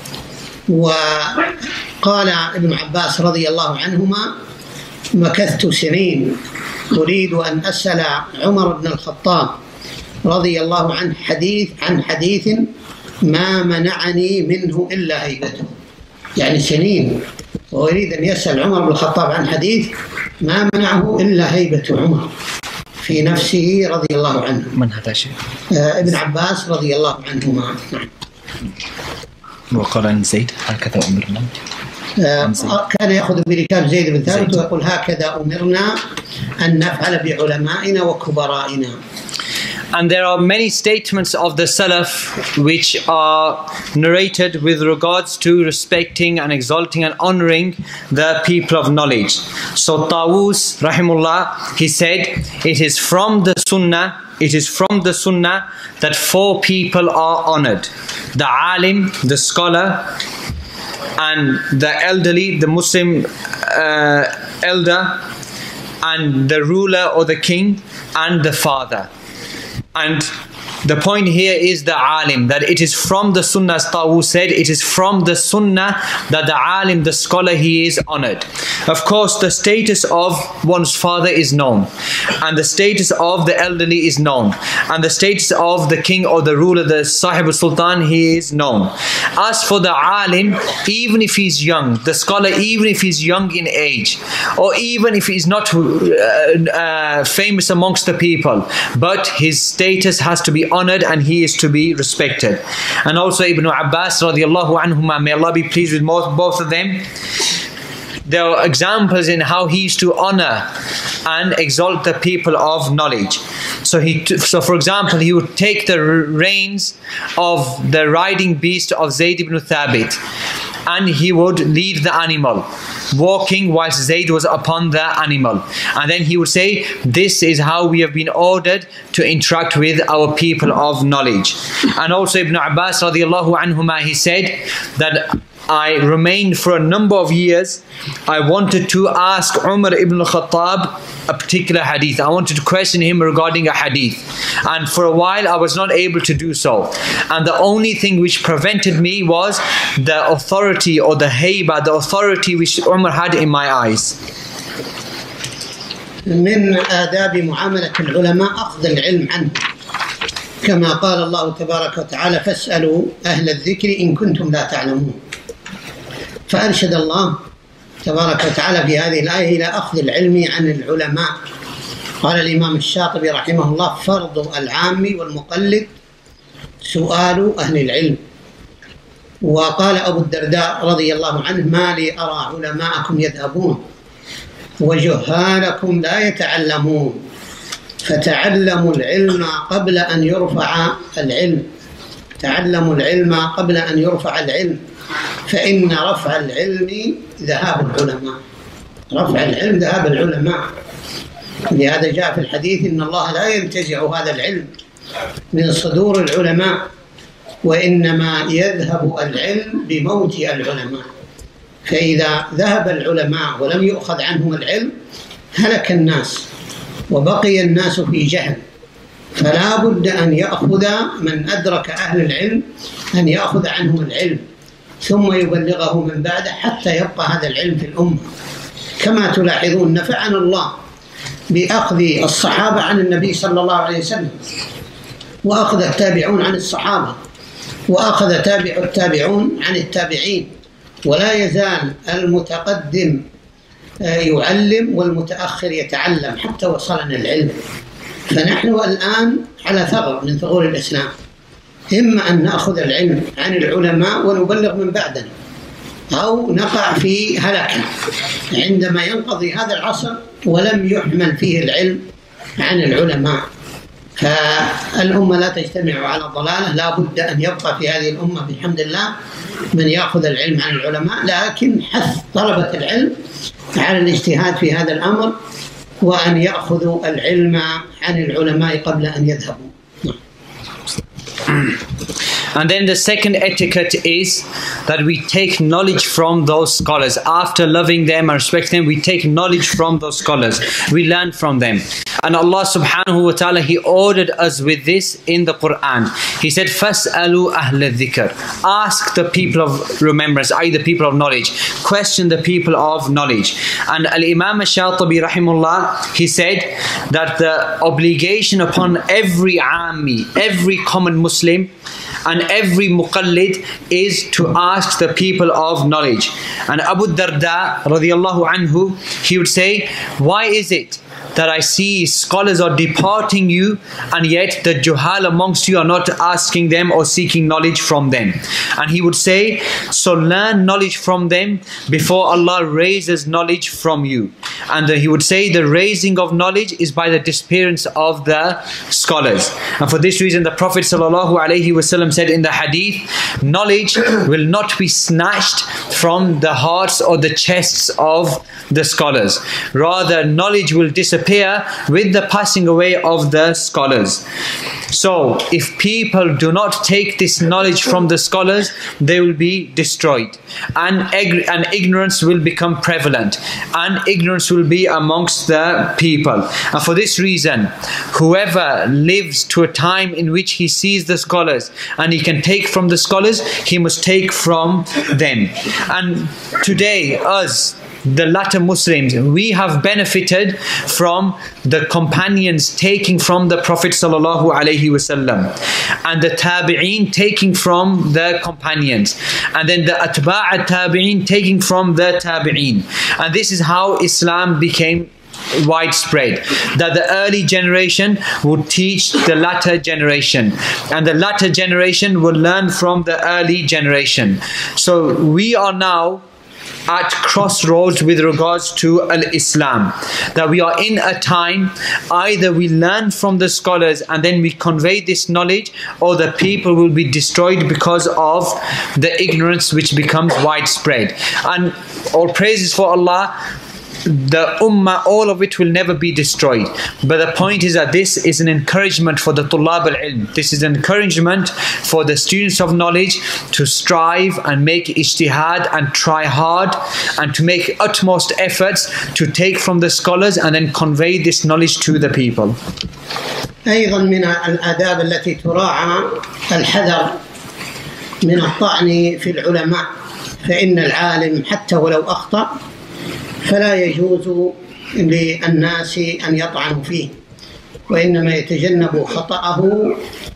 وقال ابن عباس رضي الله عنهما: مكثت سنين أريد أن أسأل عمر بن الخطاب رضي الله عنه عن حديث ما منعني منه إلا هيبته. يعني سنين وأريد أن يسأل عمر بن الخطاب عن حديث ما منعه إلا هيبة عمر في نفسه رضي الله عنه. من هذا الشيء؟ ابن عباس رضي الله عنهما. نعم. وقال عن زيد: هكذا أمرنا. كان يأخذ بركاب زيد بن ثابت ويقول: هكذا أمرنا أن نفعل بعلمائنا وكبرائنا. And there are many statements of the Salaf which are narrated with regards to respecting and exalting and honoring the people of knowledge. So Tawus rahimullah, he said, it is from the sunnah that four people are honored: the alim, the scholar, and the elderly, the Muslim elder, and the ruler or the king, and the father. And the point here is the alim, that it is from the sunnah, as Tawus said, it is from the sunnah that the alim, the scholar, he is honored. Of course, the status of one's father is known, and the status of the elderly is known, and the status of the king or the ruler, the sahib sultan, he is known. As for the alim, even if he's young, the scholar, even if he's young in age, or even if he's not famous amongst the people, but his status has to be honored and he is to be respected. And also Ibn Abbas radiallahu anhuma, may Allah be pleased with both of them, there are examples in how he used to honor and exalt the people of knowledge. So for example, he would take the reins of the riding beast of Zayd ibn Thabit, and he would lead the animal, walking whilst Zayd was upon the animal. And then he would say, this is how we have been ordered to interact with our people of knowledge. And also Ibn Abbas radiallahu anhuma, he said that I remained for a number of years. I wanted to ask Umar ibn al-Khattab a particular hadith. I wanted to question him regarding a hadith. And for a while I was not able to do so. And the only thing which prevented me was the authority or the hayba, the authority which Umar had in my eyes. من آداب معاملة العلماء أخذ العلم عنه، كما قال الله تبارك وتعالى: فاسألوا أهل الذكر إن كنتم لا تعلمون. فأرشد الله تبارك وتعالى في هذه الآية إلى أخذ العلم عن العلماء. قال الإمام الشاطبي رحمه الله: فرض العام والمقلد سؤال أهل العلم. وقال أبو الدرداء رضي الله عنه: ما لي أرى علماءكم يذهبون وجهالكم لا يتعلمون، فتعلموا العلم قبل أن يرفع العلم، تعلموا العلم قبل أن يرفع العلم، فإن رفع العلم ذهاب العلماء، رفع العلم ذهاب العلماء. لهذا جاء في الحديث: إن الله لا ينتزع هذا العلم من صدور العلماء، وإنما يذهب العلم بموت العلماء. فإذا ذهب العلماء ولم يؤخذ عنهم العلم هلك الناس وبقي الناس في جهل. فلا بد أن يأخذ من أدرك أهل العلم أن يأخذ عنهم العلم ثم يبلغه من بعده حتى يبقى هذا العلم في الأمة. كما تلاحظون نفعنا الله بأخذ الصحابة عن النبي صلى الله عليه وسلم، وأخذ التابعون عن الصحابة، وأخذ تابع التابعون عن التابعين، ولا يزال المتقدم يعلم والمتأخر يتعلم حتى وصلنا العلم. فنحن الآن على ثغر من ثغور الإسلام، إما أن نأخذ العلم عن العلماء ونبلغ من بعدنا، أو نقع في هلكة عندما ينقضي هذا العصر ولم يحمل فيه العلم عن العلماء. فالأمة لا تجتمع على ضلالة، لا بد أن يبقى في هذه الأمة بحمد الله من يأخذ العلم عن العلماء، لكن حث طلبة العلم على الاجتهاد في هذا الأمر وأن يأخذوا العلم عن العلماء قبل أن يذهبوا. And then the second etiquette is that we take knowledge from those scholars. After loving them and respecting them, we take knowledge from those scholars. We learn from them. And Allah subhanahu wa ta'ala, He ordered us with this in the Quran. He said, فَاسْأَلُوا أَهْلَ الذِّكْرِ. Ask the people of remembrance, i.e. the people of knowledge. Question the people of knowledge. And Al-Imam Al-Shatibi rahimullah, he said that the obligation upon every Ami, every common Muslim, and every muqallid is to ask the people of knowledge. And Abu Darda radiyallahu anhu, he would say, why is it that I see scholars are departing you and yet the juhal amongst you are not asking them or seeking knowledge from them? And he would say, so learn knowledge from them before Allah raises knowledge from you. And he would say the raising of knowledge is by the disappearance of the scholars. And for this reason the Prophet ﷺ said in the hadith, knowledge will not be snatched from the hearts or the chests of the scholars. Rather, knowledge will disappear with the passing away of the scholars. So, if people do not take this knowledge from the scholars, they will be destroyed. And ignorance will become prevalent. And ignorance will be amongst the people. And for this reason, whoever lives to a time in which he sees the scholars and he can take from the scholars, he must take from them. And today, us, the latter Muslims, we have benefited from the companions taking from the Prophet sallallahu alaihi wasallam, and the tabi'een taking from the companions, and then the atba' at-tabi'een taking from the tabi'een. And this is how Islam became widespread, that the early generation would teach the latter generation, and the latter generation will learn from the early generation. So we are now at crossroads with regards to al-Islam, that we are in a time either we learn from the scholars and then we convey this knowledge, or the people will be destroyed because of the ignorance which becomes widespread. And all praises for Allah, the ummah, all of it will never be destroyed. But the point is that this is an encouragement for the tullab al-ilm. This is an encouragement for the students of knowledge to strive and make ijtihad and try hard and to make utmost efforts to take from the scholars and then convey this knowledge to the people. أيضا من الآداب التي تراعى الحذر من الطعن في العلماء، فإن العالم حتى ولو أخطأ فلا يجوز للناس أن يطعنوا فيه، وإنما يتجنب خطأه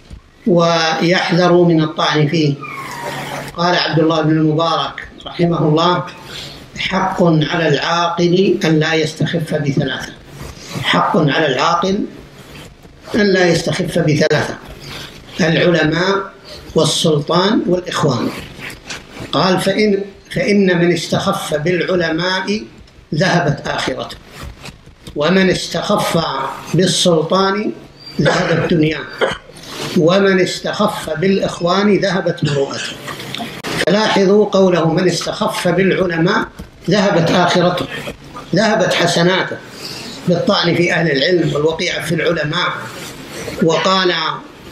ويحذر من الطعن فيه. قال عبد الله بن المبارك رحمه الله: حق على العاقل أن لا يستخف بثلاثة. حق على العاقل أن لا يستخف بثلاثة: العلماء والسلطان والإخوان. قال: فإن من استخف بالعلماء ذهبت آخرته، ومن استخف بالسلطان ذهبت دنياه، ومن استخف بالإخوان ذهبت مروءته. فلاحظوا قوله: من استخف بالعلماء ذهبت آخرته، ذهبت حسناته بالطعن في أهل العلم والوقيعة في العلماء. وقال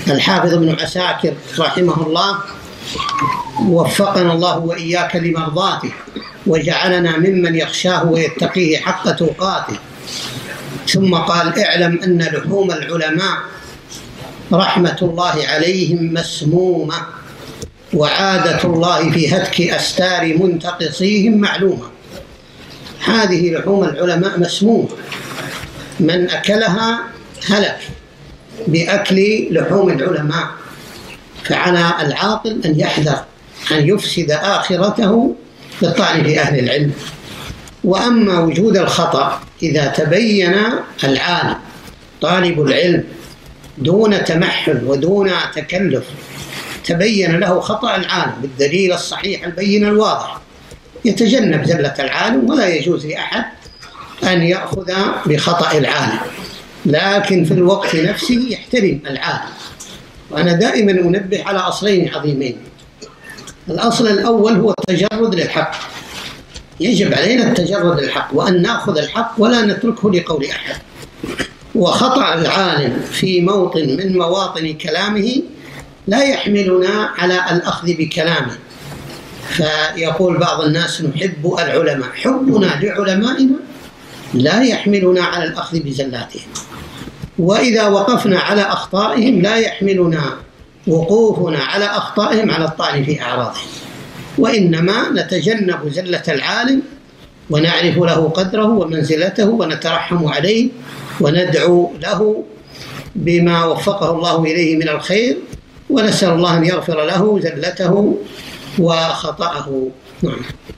الحافظ ابن عساكر رحمه الله: وفقنا الله وإياك لمرضاته وجعلنا ممن يخشاه ويتقيه حق تقاته. ثم قال: اعلم أن لحوم العلماء رحمة الله عليهم مسمومة، وعادة الله في هتك أستار منتقصيهم معلومة. هذه لحوم العلماء مسمومة، من أكلها هلك بأكل لحوم العلماء، فعلى العاقل أن يحذر أن يفسد آخرته بالطعن في أهل العلم. وأما وجود الخطأ إذا تبين العالم طالب العلم دون تمحل ودون تكلف، تبين له خطأ العالم بالدليل الصحيح البين الواضح، يتجنب زلة العالم، ولا يجوز لأحد أن يأخذ بخطأ العالم، لكن في الوقت نفسه يحترم العالم. وأنا دائما أنبه على أصلين عظيمين. الأصل الأول هو التجرد للحق، يجب علينا التجرد للحق، وأن نأخذ الحق ولا نتركه لقول أحد. وخطأ العالم في موطن من مواطن كلامه لا يحملنا على الأخذ بكلامه. فيقول بعض الناس: نحب العلماء. حبنا لعلمائنا لا يحملنا على الأخذ بزلاتهم، وإذا وقفنا على أخطائهم لا يحملنا وقوفنا على أخطائهم على الطعن في أعراضهم، وإنما نتجنب زلة العالم ونعرف له قدره ومنزلته ونترحم عليه وندعو له بما وفقه الله إليه من الخير، ونسأل الله أن يغفر له زلته وخطأه. نعم.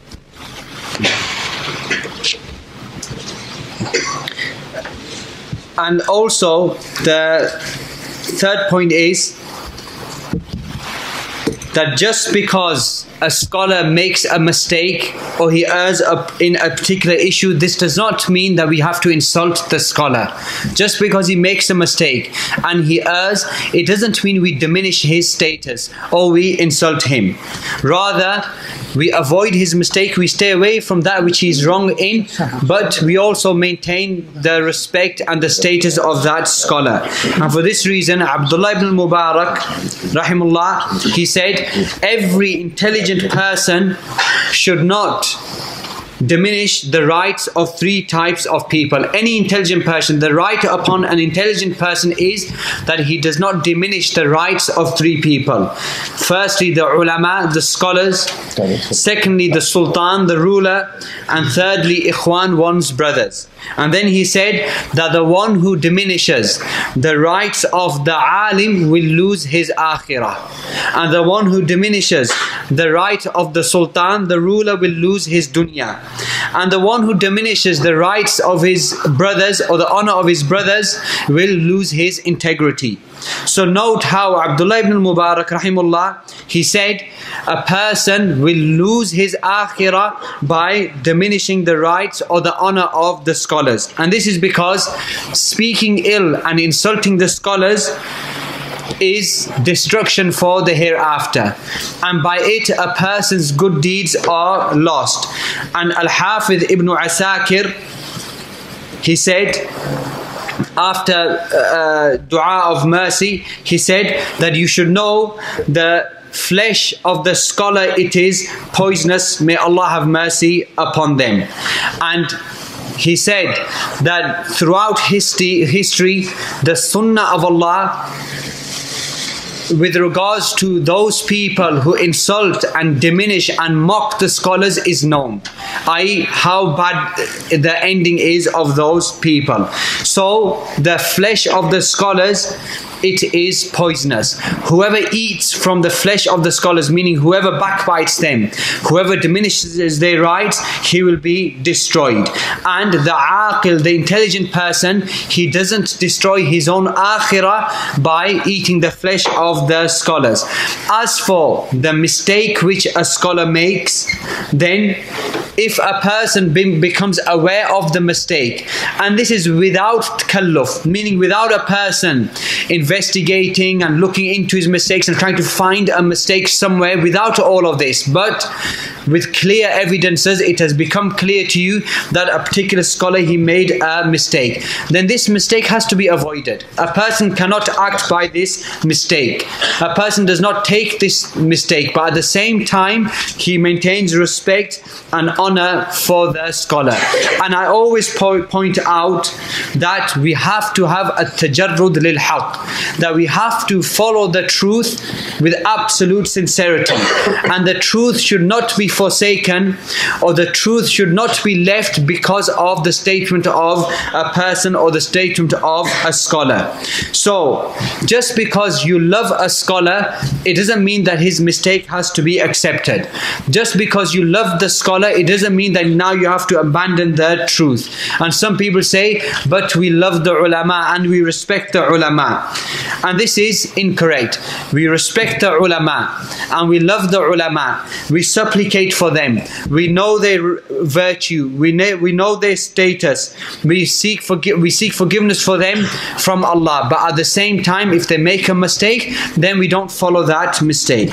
And also the third point is that just because a scholar makes a mistake or he errs in a particular issue, this does not mean that we have to insult the scholar. Just because he makes a mistake and he errs, it doesn't mean we diminish his status or we insult him. Rather, we avoid his mistake, we stay away from that which he is wrong in, but we also maintain the respect and the status of that scholar. And for this reason, Abdullah ibn Mubarak, rahimullah, he said, every intelligent person should not diminish the rights of three types of people. Any intelligent person, the right upon an intelligent person is that he does not diminish the rights of three people. Firstly, the ulama, the scholars. Secondly, the sultan, the ruler. And thirdly, ikhwan, one's brothers. And then he said that the one who diminishes the rights of the alim will lose his akhirah. And the one who diminishes the right of the sultan, the ruler, will lose his dunya. And the one who diminishes the rights of his brothers or the honor of his brothers will lose his integrity. So note how Abdullah ibn Mubarak rahimullah, he said a person will lose his akhirah by diminishing the rights or the honor of the scholars. And this is because speaking ill and insulting the scholars is destruction for the hereafter, and by it a person's good deeds are lost. And Al-Hafidh ibn Asakir, he said, after dua of mercy, he said that you should know the flesh of the scholar, it is poisonous, may Allah have mercy upon them. And he said that throughout history the sunnah of Allah with regards to those people who insult and diminish and mock the scholars is known, i.e. how bad the ending is of those people. So the flesh of the scholars, it is poisonous. Whoever eats from the flesh of the scholars, meaning whoever backbites them, whoever diminishes their rights, he will be destroyed. And the aqil, the intelligent person, he doesn't destroy his own akhirah by eating the flesh of the scholars. As for the mistake which a scholar makes, then if a person becomes aware of the mistake, and this is without takalluf, meaning without a person investigating and looking into his mistakes and trying to find a mistake somewhere, without all of this, but with clear evidences, it has become clear to you that a particular scholar, he made a mistake, then this mistake has to be avoided. A person cannot act by this mistake. A person does not take this mistake, but at the same time he maintains respect and honor for the scholar. And I always point out that we have to have a tajarrud lil haqq, that we have to follow the truth with absolute sincerity, and the truth should not be forsaken, or the truth should not be left because of the statement of a person or the statement of a scholar. So just because you love a scholar, it doesn't mean that his mistake has to be accepted. Just because you love the scholar, it doesn't mean that now you have to abandon the truth. And some people say, but we love the ulama and we respect the ulama, and this is incorrect. We respect the ulama and we love the ulama. We supplicate for them. We know their virtue. We know their status. We seek forgiveness for them from Allah. But at the same time, if they make a mistake, then we don't follow that mistake.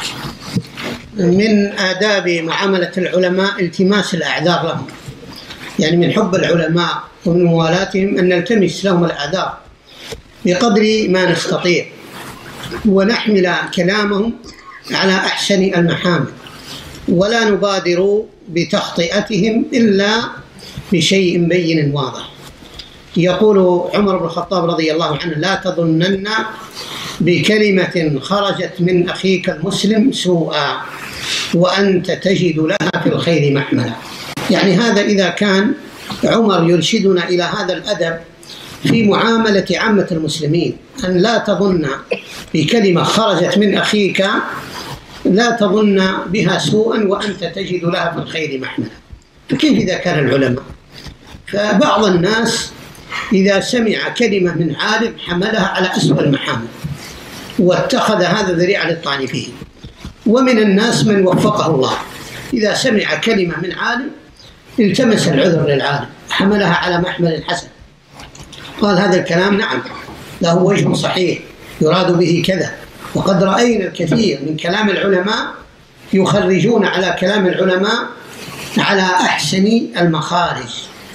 من آداب معاملة العلماء التماس الأعذار لهم، يعني من حب العلماء ومن موالاتهم أن نلتمس لهم الأعذار بقدر ما نستطيع، ونحمل كلامهم على أحسن المحامل، ولا نبادر بتخطئتهم إلا بشيء بين واضح. يقول عمر بن الخطاب رضي الله عنه: لا تظنن بكلمة خرجت من أخيك المسلم سوءا وأنت تجد لها في الخير محملا. يعني هذا إذا كان عمر يرشدنا إلى هذا الأدب في معاملة عامة المسلمين، أن لا تظن بكلمة خرجت من أخيك، لا تظن بها سوءا وأنت تجد لها في الخير محملا. فكيف إذا كان العلماء؟ فبعض الناس إذا سمع كلمة من عالم حملها على أسوأ المحامل واتخذ هذا ذريعة للطعن فيه. ومن الناس من وفقه الله إذا سمع كلمة من عالم التمس العذر للعالم، حملها على محمل حسن، قال هذا الكلام نعم له وجه صحيح يراد به كذا. وقد رأينا الكثير من كلام العلماء يخرجون على كلام العلماء على أحسن المخارج.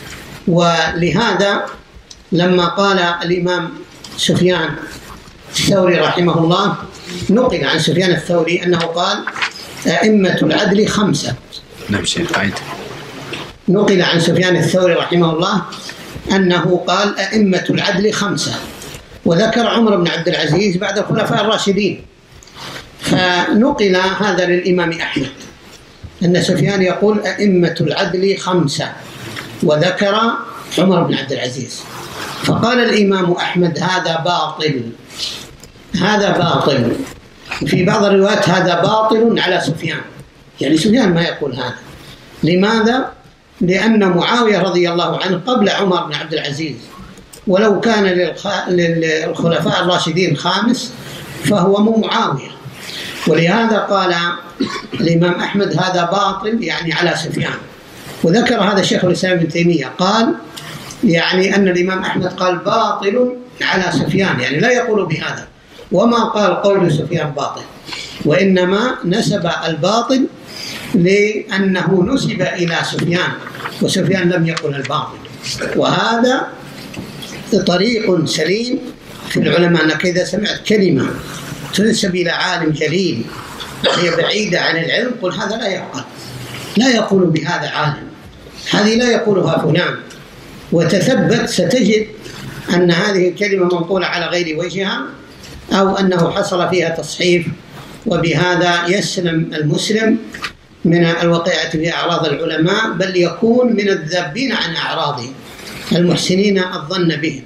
ولهذا لما قال الإمام سفيان الثوري رحمه الله، نقل عن سفيان الثوري أنه قال: أئمة العدل خمسة. نعم شيخ. نقل عن سفيان الثوري رحمه الله أنه قال: أئمة العدل خمسة، وذكر عمر بن عبد العزيز بعد الخلفاء الراشدين. فنقل هذا للإمام أحمد أن سفيان يقول: أئمة العدل خمسة، وذكر عمر بن عبد العزيز. فقال الإمام أحمد: هذا باطل، هذا باطل. في بعض الروايات هذا باطل على سفيان، يعني سفيان ما يقول هذا. لماذا؟ لأن معاوية رضي الله عنه قبل عمر بن عبد العزيز، ولو كان للخلفاء الراشدين خامس فهو من معاوية. ولهذا قال الإمام أحمد: هذا باطل، يعني على سفيان. وذكر هذا شيخ الإسلام ابن تيمية، قال يعني أن الإمام أحمد قال باطل على سفيان، يعني لا يقول بهذا، وما قال قول سفيان باطل، وإنما نسب الباطل لأنه نسب إلى سفيان، وسفيان لم يقل الباطل. وهذا طريق سليم في العلماء، أنك إذا سمعت كلمة تنسب إلى عالم جليل هي بعيدة عن العلم، قل هذا لا يعقل، لا يقول بهذا عالم، هذه لا يقولها فلان. وتثبت ستجد أن هذه الكلمة منقولة على غير وجهها، أو أنه حصل فيها تصحيف، وبهذا يسلم المسلم من الوقيعة في أعراض العلماء، بل يكون من الذابين عن أعراضهم المحسنين الظن بهم.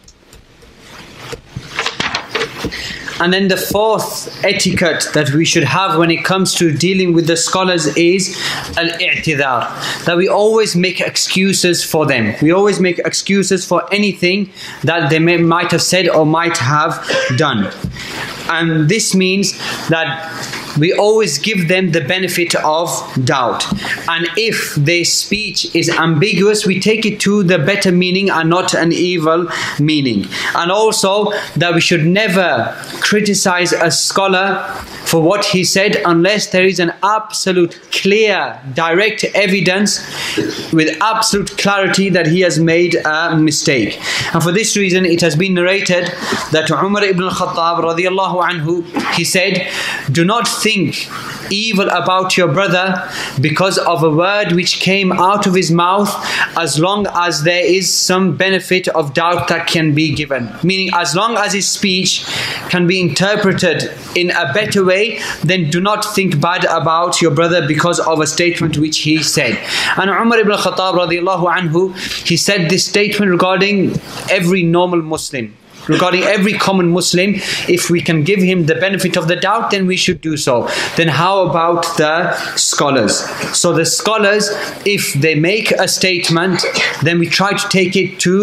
And then the fourth etiquette that we should have when it comes to dealing with the scholars is al-i'tidhar, that we always make excuses for them. We always make excuses for anything that they might have said or might have done. And this means that we always give them the benefit of doubt. And if their speech is ambiguous, we take it to the better meaning and not an evil meaning. And also that we should never criticize a scholar for what he said unless there is an absolute clear, direct evidence with absolute clarity that he has made a mistake. And for this reason, it has been narrated that Umar ibn al-Khattab radiallahu anhu, he said, do not think evil about your brother because of a word which came out of his mouth, as long as there is some benefit of doubt that can be given. Meaning, as long as his speech can be interpreted in a better way, then do not think bad about your brother because of a statement which he said. And Umar ibn al-Khattab radiallahu anhu, he said this statement regarding every normal Muslim, regarding every common Muslim. If we can give him the benefit of the doubt, then we should do so. Then how about the scholars? So the scholars, if they make a statement, then we try to take it to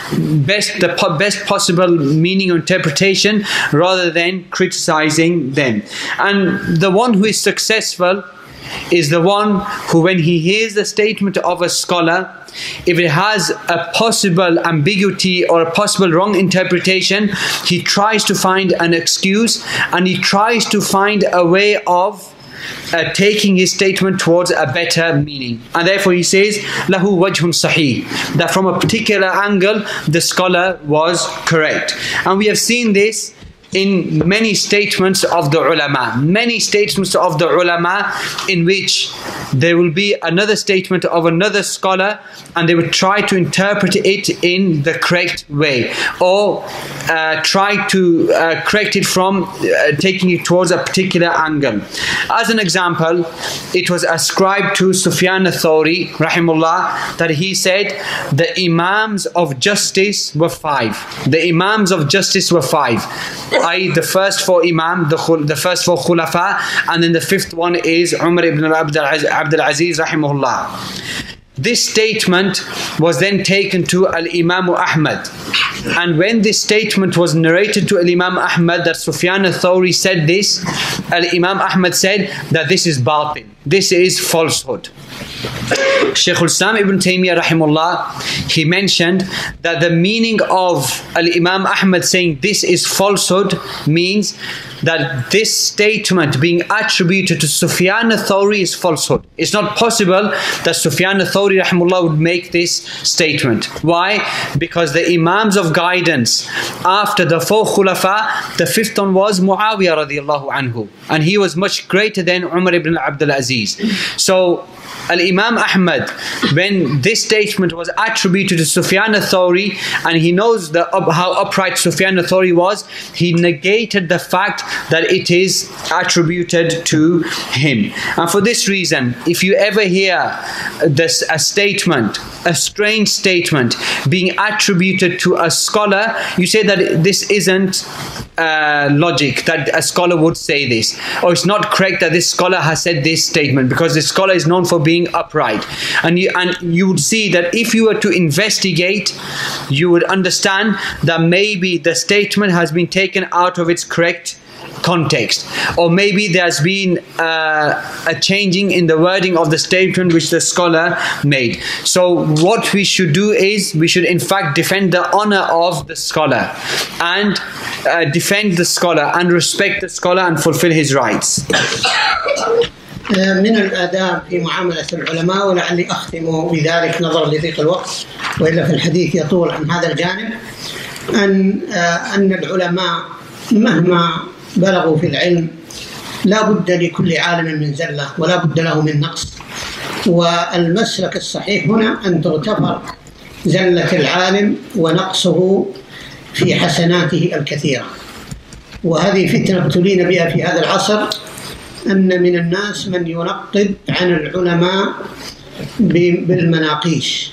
the best possible meaning or interpretation rather than criticizing them. And the one who is successful is the one who, when he hears the statement of a scholar, if it has a possible ambiguity or a possible wrong interpretation, he tries to find an excuse and he tries to find a way of taking his statement towards a better meaning. And therefore he says, lahu wajhun sahih, that from a particular angle the scholar was correct. And we have seen this in many statements of the ulama. Many statements of the ulama in which there will be another statement of another scholar and they would try to interpret it in the correct way, or try to correct it from taking it towards a particular angle. As an example, it was ascribed to Sufyan al-Thawri rahimullah that he said the Imams of justice were 5. The Imams of justice were 5. I.e. the first 4 Imam, the first 4 Khulafa, and then the 5th one is Umar ibn Abdul Aziz rahimahullah. This statement was then taken to Al-Imam Ahmad. And when this statement was narrated to Al-Imam Ahmad that Sufyan al-Thawri said this, Al-Imam Ahmad said that this is batil, this is falsehood. Shaykh al-Islam ibn Taymiyyah rahimullah, he mentioned that the meaning of Al-Imam Ahmad saying this is falsehood means that this statement being attributed to Sufyan al-Thawri is falsehood. It's not possible that Sufyan al-Thawri rahimullah would make this statement. Why? Because the Imams of guidance after the 4 Khulafa, the 5th one was Muawiyah radiallahu anhu, and he was much greater than Umar ibn Abdul Aziz. So Al-Imam Ahmad, when this statement was attributed to Sufyan al-Thawri, and he knows how upright Sufyan al-Thawri was, he negated the fact that it is attributed to him. And for this reason, if you ever hear a statement, a strange statement being attributed to a scholar, you say that this isn't logic, that a scholar would say this, or it's not correct that this scholar has said this statement, because this scholar is known for being upright. And you would see that if you were to investigate, you would understand that maybe the statement has been taken out of its correct context, or maybe there's been a changing in the wording of the statement which the scholar made. So what we should do is we should in fact defend the honor of the scholar and defend the scholar and respect the scholar and fulfill his rights. من الآداب في معاملة العلماء، ولعلي أختم بذلك نظرا لضيق الوقت وإلا في الحديث يطول عن هذا الجانب، أن العلماء مهما بلغوا في العلم لا بد لكل عالم من زلة ولا بد له من نقص، والمسلك الصحيح هنا أن تغتفر زلة العالم ونقصه في حسناته الكثيرة. وهذه فتنة ابتلينا بها في هذا العصر، أن من الناس من ينقب عن العلماء بالمناقيش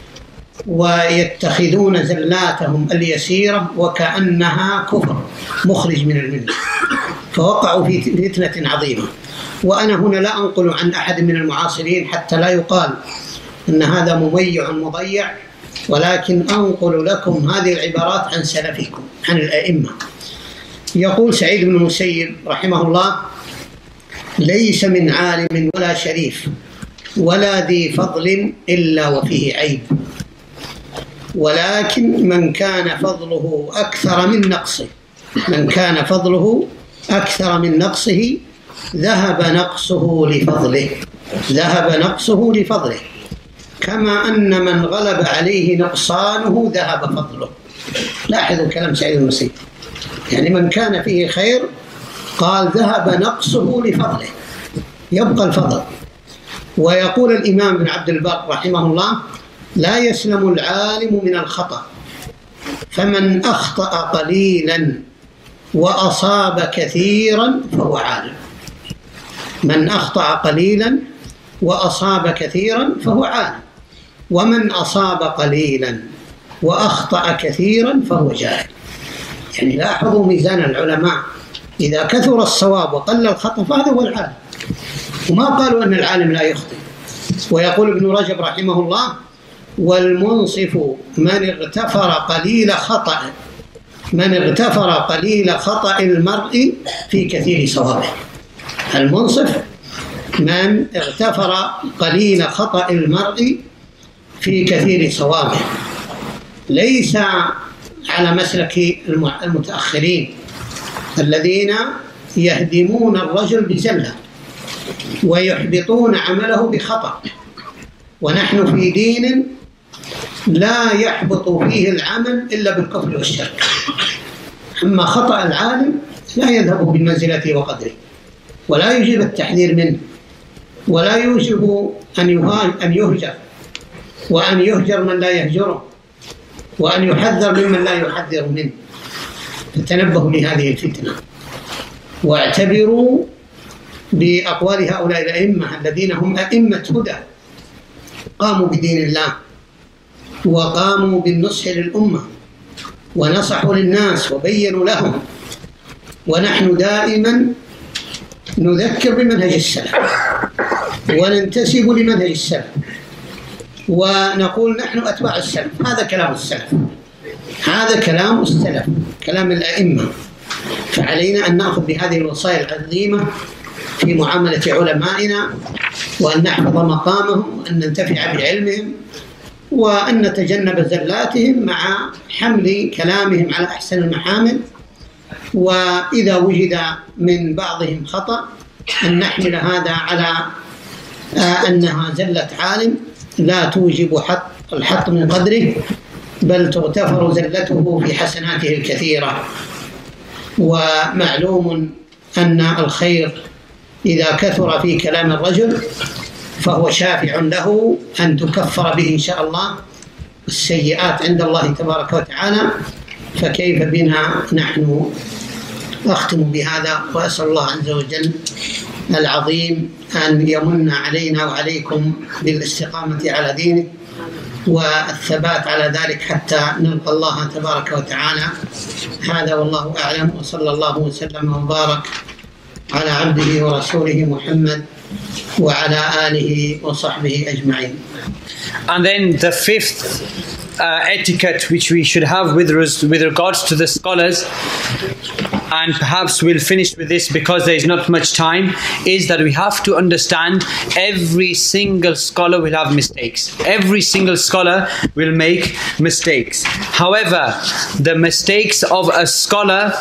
ويتخذون زلاتهم اليسيرة وكأنها كفر مخرج من الملة، فوقعوا في فتنة عظيمة. وأنا هنا لا أنقل عن أحد من المعاصرين حتى لا يقال أن هذا مميع مضيع، ولكن أنقل لكم هذه العبارات عن سلفكم، عن الأئمة. يقول سعيد بن المسيب رحمه الله: ليس من عالم ولا شريف ولا ذي فضل إلا وفيه عيب، ولكن من كان فضله أكثر من نقصه، من كان فضله أكثر من نقصه ذهب نقصه لفضله، ذهب نقصه لفضله، كما أن من غلب عليه نقصانه ذهب فضله. لاحظوا كلام سعيد المسيب، يعني من كان فيه خير قال ذهب نقصه لفضله، يبقى الفضل. ويقول الإمام بن عبد البر رحمه الله: لا يسلم العالم من الخطأ، فمن أخطأ قليلا وأصاب كثيرا فهو عالم. من أخطأ قليلا وأصاب كثيرا فهو عالم، ومن أصاب قليلا وأخطأ كثيرا فهو جاهل. يعني لاحظوا ميزان العلماء، إذا كثر الصواب وقل الخطأ فهذا هو العالم، وما قالوا أن العالم لا يخطئ. ويقول ابن رجب رحمه الله: والمنصف من اغتفر قليل خطأ، من اغتفر قليل خطأ المرء في كثير صوابه. المنصف من اغتفر قليل خطأ المرء في كثير صوابه، ليس على مسلك المتأخرين الذين يهدمون الرجل بزلة ويحبطون عمله بخطأ. ونحن في دين لا يحبط فيه العمل إلا بالكفر والشرك. أما خطأ العالم لا يذهب بمنزلته وقدره، ولا يجب التحذير منه، ولا يوجب أن يهجر، وأن يهجر من لا يهجره، وأن يحذر ممن لا يحذر منه. فتنبهوا لهذه الفتنة، واعتبروا بأقوال هؤلاء الأئمة الذين هم أئمة هدى، قاموا بدين الله وقاموا بالنصح للأمة ونصحوا للناس وبينوا لهم. ونحن دائما نذكر بمنهج السلف وننتسب لمنهج السلف ونقول نحن أتباع السلف. هذا كلام السلف، هذا كلام السلف، كلام الأئمة. فعلينا أن نأخذ بهذه الوصايا العظيمة في معاملة علمائنا، وأن نحفظ مقامهم، وأن ننتفع بعلمهم، وأن نتجنب زلاتهم مع حمل كلامهم على أحسن المحامل. وإذا وجد من بعضهم خطأ أن نحمل هذا على أنها زلة عالم لا توجب الحط من قدره، بل تغتفر زلته في حسناته الكثيرة. ومعلوم أن الخير إذا كثر في كلام الرجل فهو شافع له أن تكفر به إن شاء الله السيئات عند الله تبارك وتعالى. فكيف بنا نحن؟ أختم بهذا وأسأل الله عز وجل العظيم أن يمن علينا وعليكم بالاستقامة على دينه والثبات على ذلك حتى نلقى الله تبارك وتعالى. هذا والله أعلم، وصلى الله وسلم وبارك على عبده ورسوله محمد وعلى آله وصحبه أجمعين. And then the fifth etiquette which we should have with regards to the scholars, and perhaps we'll finish with this because there is not much time, is that we have to understand every single scholar will have mistakes. Every single scholar will make mistakes. However, the mistakes of a scholar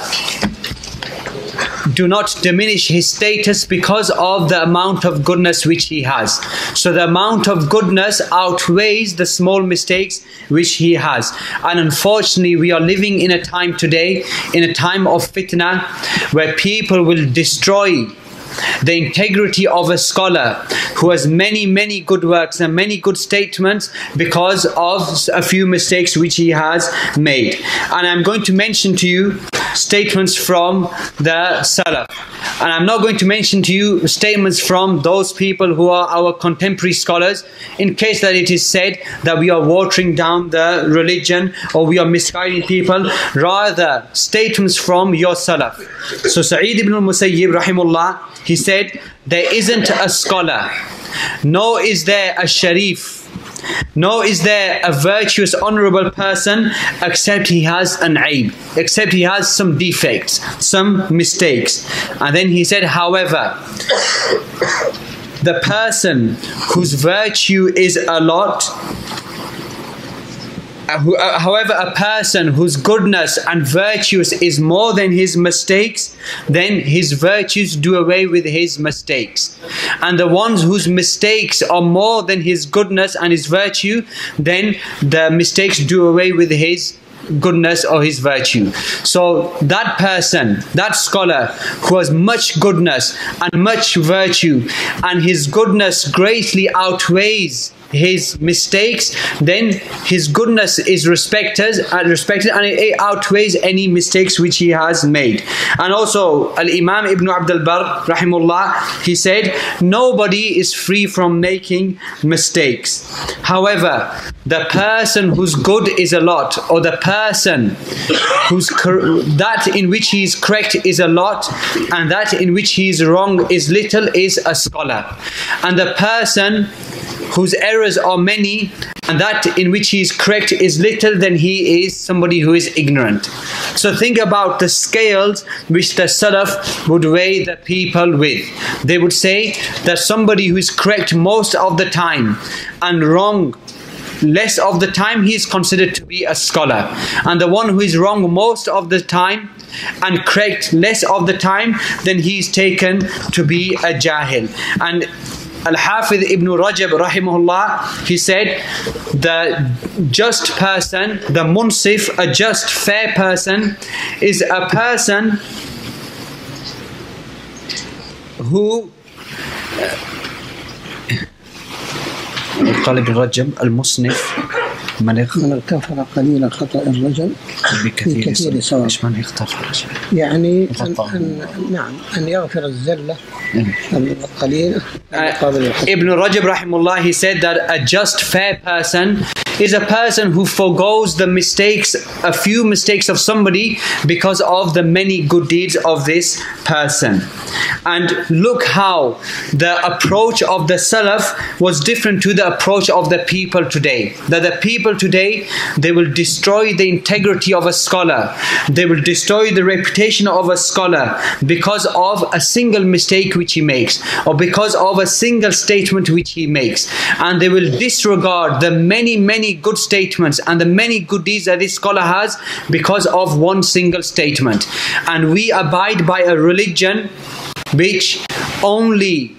do not diminish his status because of the amount of goodness which he has. So the amount of goodness outweighs the small mistakes which he has. And unfortunately, we are living in a time today, in a time of fitna, where people will destroy the integrity of a scholar who has many good works and many good statements because of a few mistakes which he has made. And I'm going to mention to you statements from the Salaf, and I'm not going to mention to you statements from those people who are our contemporary scholars, in case that it is said that we are watering down the religion or we are misguiding people. Rather, statements from your Salaf. So Sa'id ibn al-Musayyib rahimullah, he said, there isn't a scholar, nor is there a sharif, Nor is there a virtuous, honorable person except he has an aib, except he has some defects, some mistakes. And then he said, however, the person whose virtue is a lot, however, a person whose goodness and virtues is more than his mistakes, then his virtues do away with his mistakes. And the ones whose mistakes are more than his goodness and his virtue, then the mistakes do away with his goodness or his virtue. So that person, that scholar who has much goodness and much virtue, and his goodness greatly outweighs his mistakes, then his goodness is respected and it outweighs any mistakes which he has made. And also Al-Imam Ibn Abdul Barr rahimullah, he said, nobody is free from making mistakes. However, the person whose good is a lot, or the person whose that in which he is correct is a lot, and that in which he is wrong is little, is a scholar. And the person whose errors are many and that in which he is correct is little, then he is somebody who is ignorant. So think about the scales which the Salaf would weigh the people with. They would say that somebody who is correct most of the time and wrong less of the time, he is considered to be a scholar. And the one who is wrong most of the time and correct less of the time, then he is taken to be a jahil. And Al-Hafidh Ibn Rajab rahimahullah, he said, the just person, the munsif, a just fair person, is a person who قال ابن رجب المصنف من اغتفر قليلا خطأ الرجل بكثير صواب. يعني نعم أن يغفر الزلة القليل. Ibn Rajab rahimullah, he said that a just fair person is a person who forgoes the mistakes, a few mistakes of somebody because of the many good deeds of this person. And look how the approach of the Salaf was different to the approach of the people today. That the people today, they will destroy the integrity of a scholar. They will destroy the reputation of a scholar because of a single mistake which he makes, or because of a single statement which he makes. And they will disregard the many good statements and the many good deeds that this scholar has because of one single statement. And we abide by a religion which only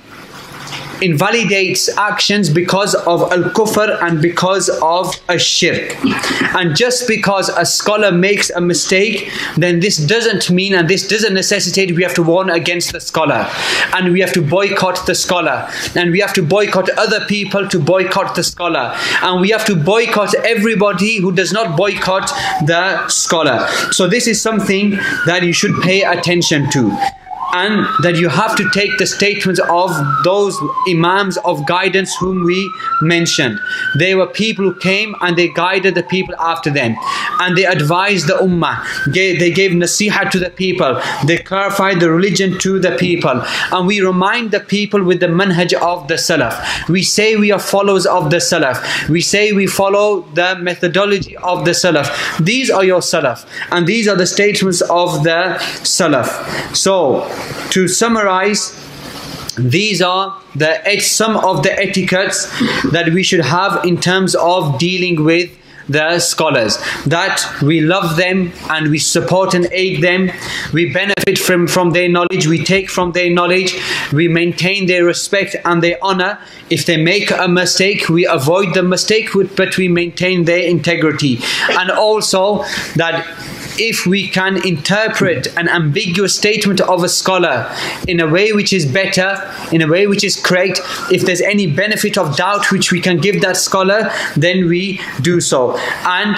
invalidates actions because of al-kufr and because of a shirk. And just because a scholar makes a mistake, then this doesn't mean, and this doesn't necessitate, we have to warn against the scholar, and we have to boycott the scholar, and we have to boycott other people to boycott the scholar, and we have to boycott everybody who does not boycott the scholar. So this is something that you should pay attention to. And that you have to take the statements of those imams of guidance whom we mentioned. They were people who came and they guided the people after them, and they advised the ummah. They gave nasiha to the people. They clarified the religion to the people. And we remind the people with the manhaj of the Salaf. We say we are followers of the Salaf. We say we follow the methodology of the Salaf. These are your Salaf, and these are the statements of the Salaf. So, to summarize, these are some of the etiquettes that we should have in terms of dealing with the scholars. That we love them and we support and aid them. We benefit from their knowledge. We take from their knowledge. We maintain their respect and their honor. If they make a mistake, we avoid the mistake, but we maintain their integrity. And also that if we can interpret an ambiguous statement of a scholar in a way which is better, in a way which is correct, if there's any benefit of doubt which we can give that scholar, then we do so. And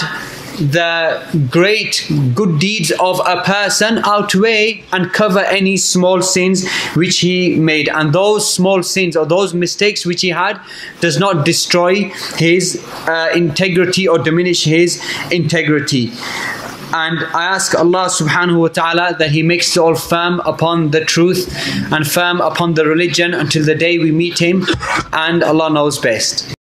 the great good deeds of a person outweigh and cover any small sins which he made, and those small sins or those mistakes which he had does not destroy his integrity or diminish his integrity. And I ask Allah subhanahu wa ta'ala that He makes us all firm upon the truth and firm upon the religion until the day we meet Him, and Allah knows best.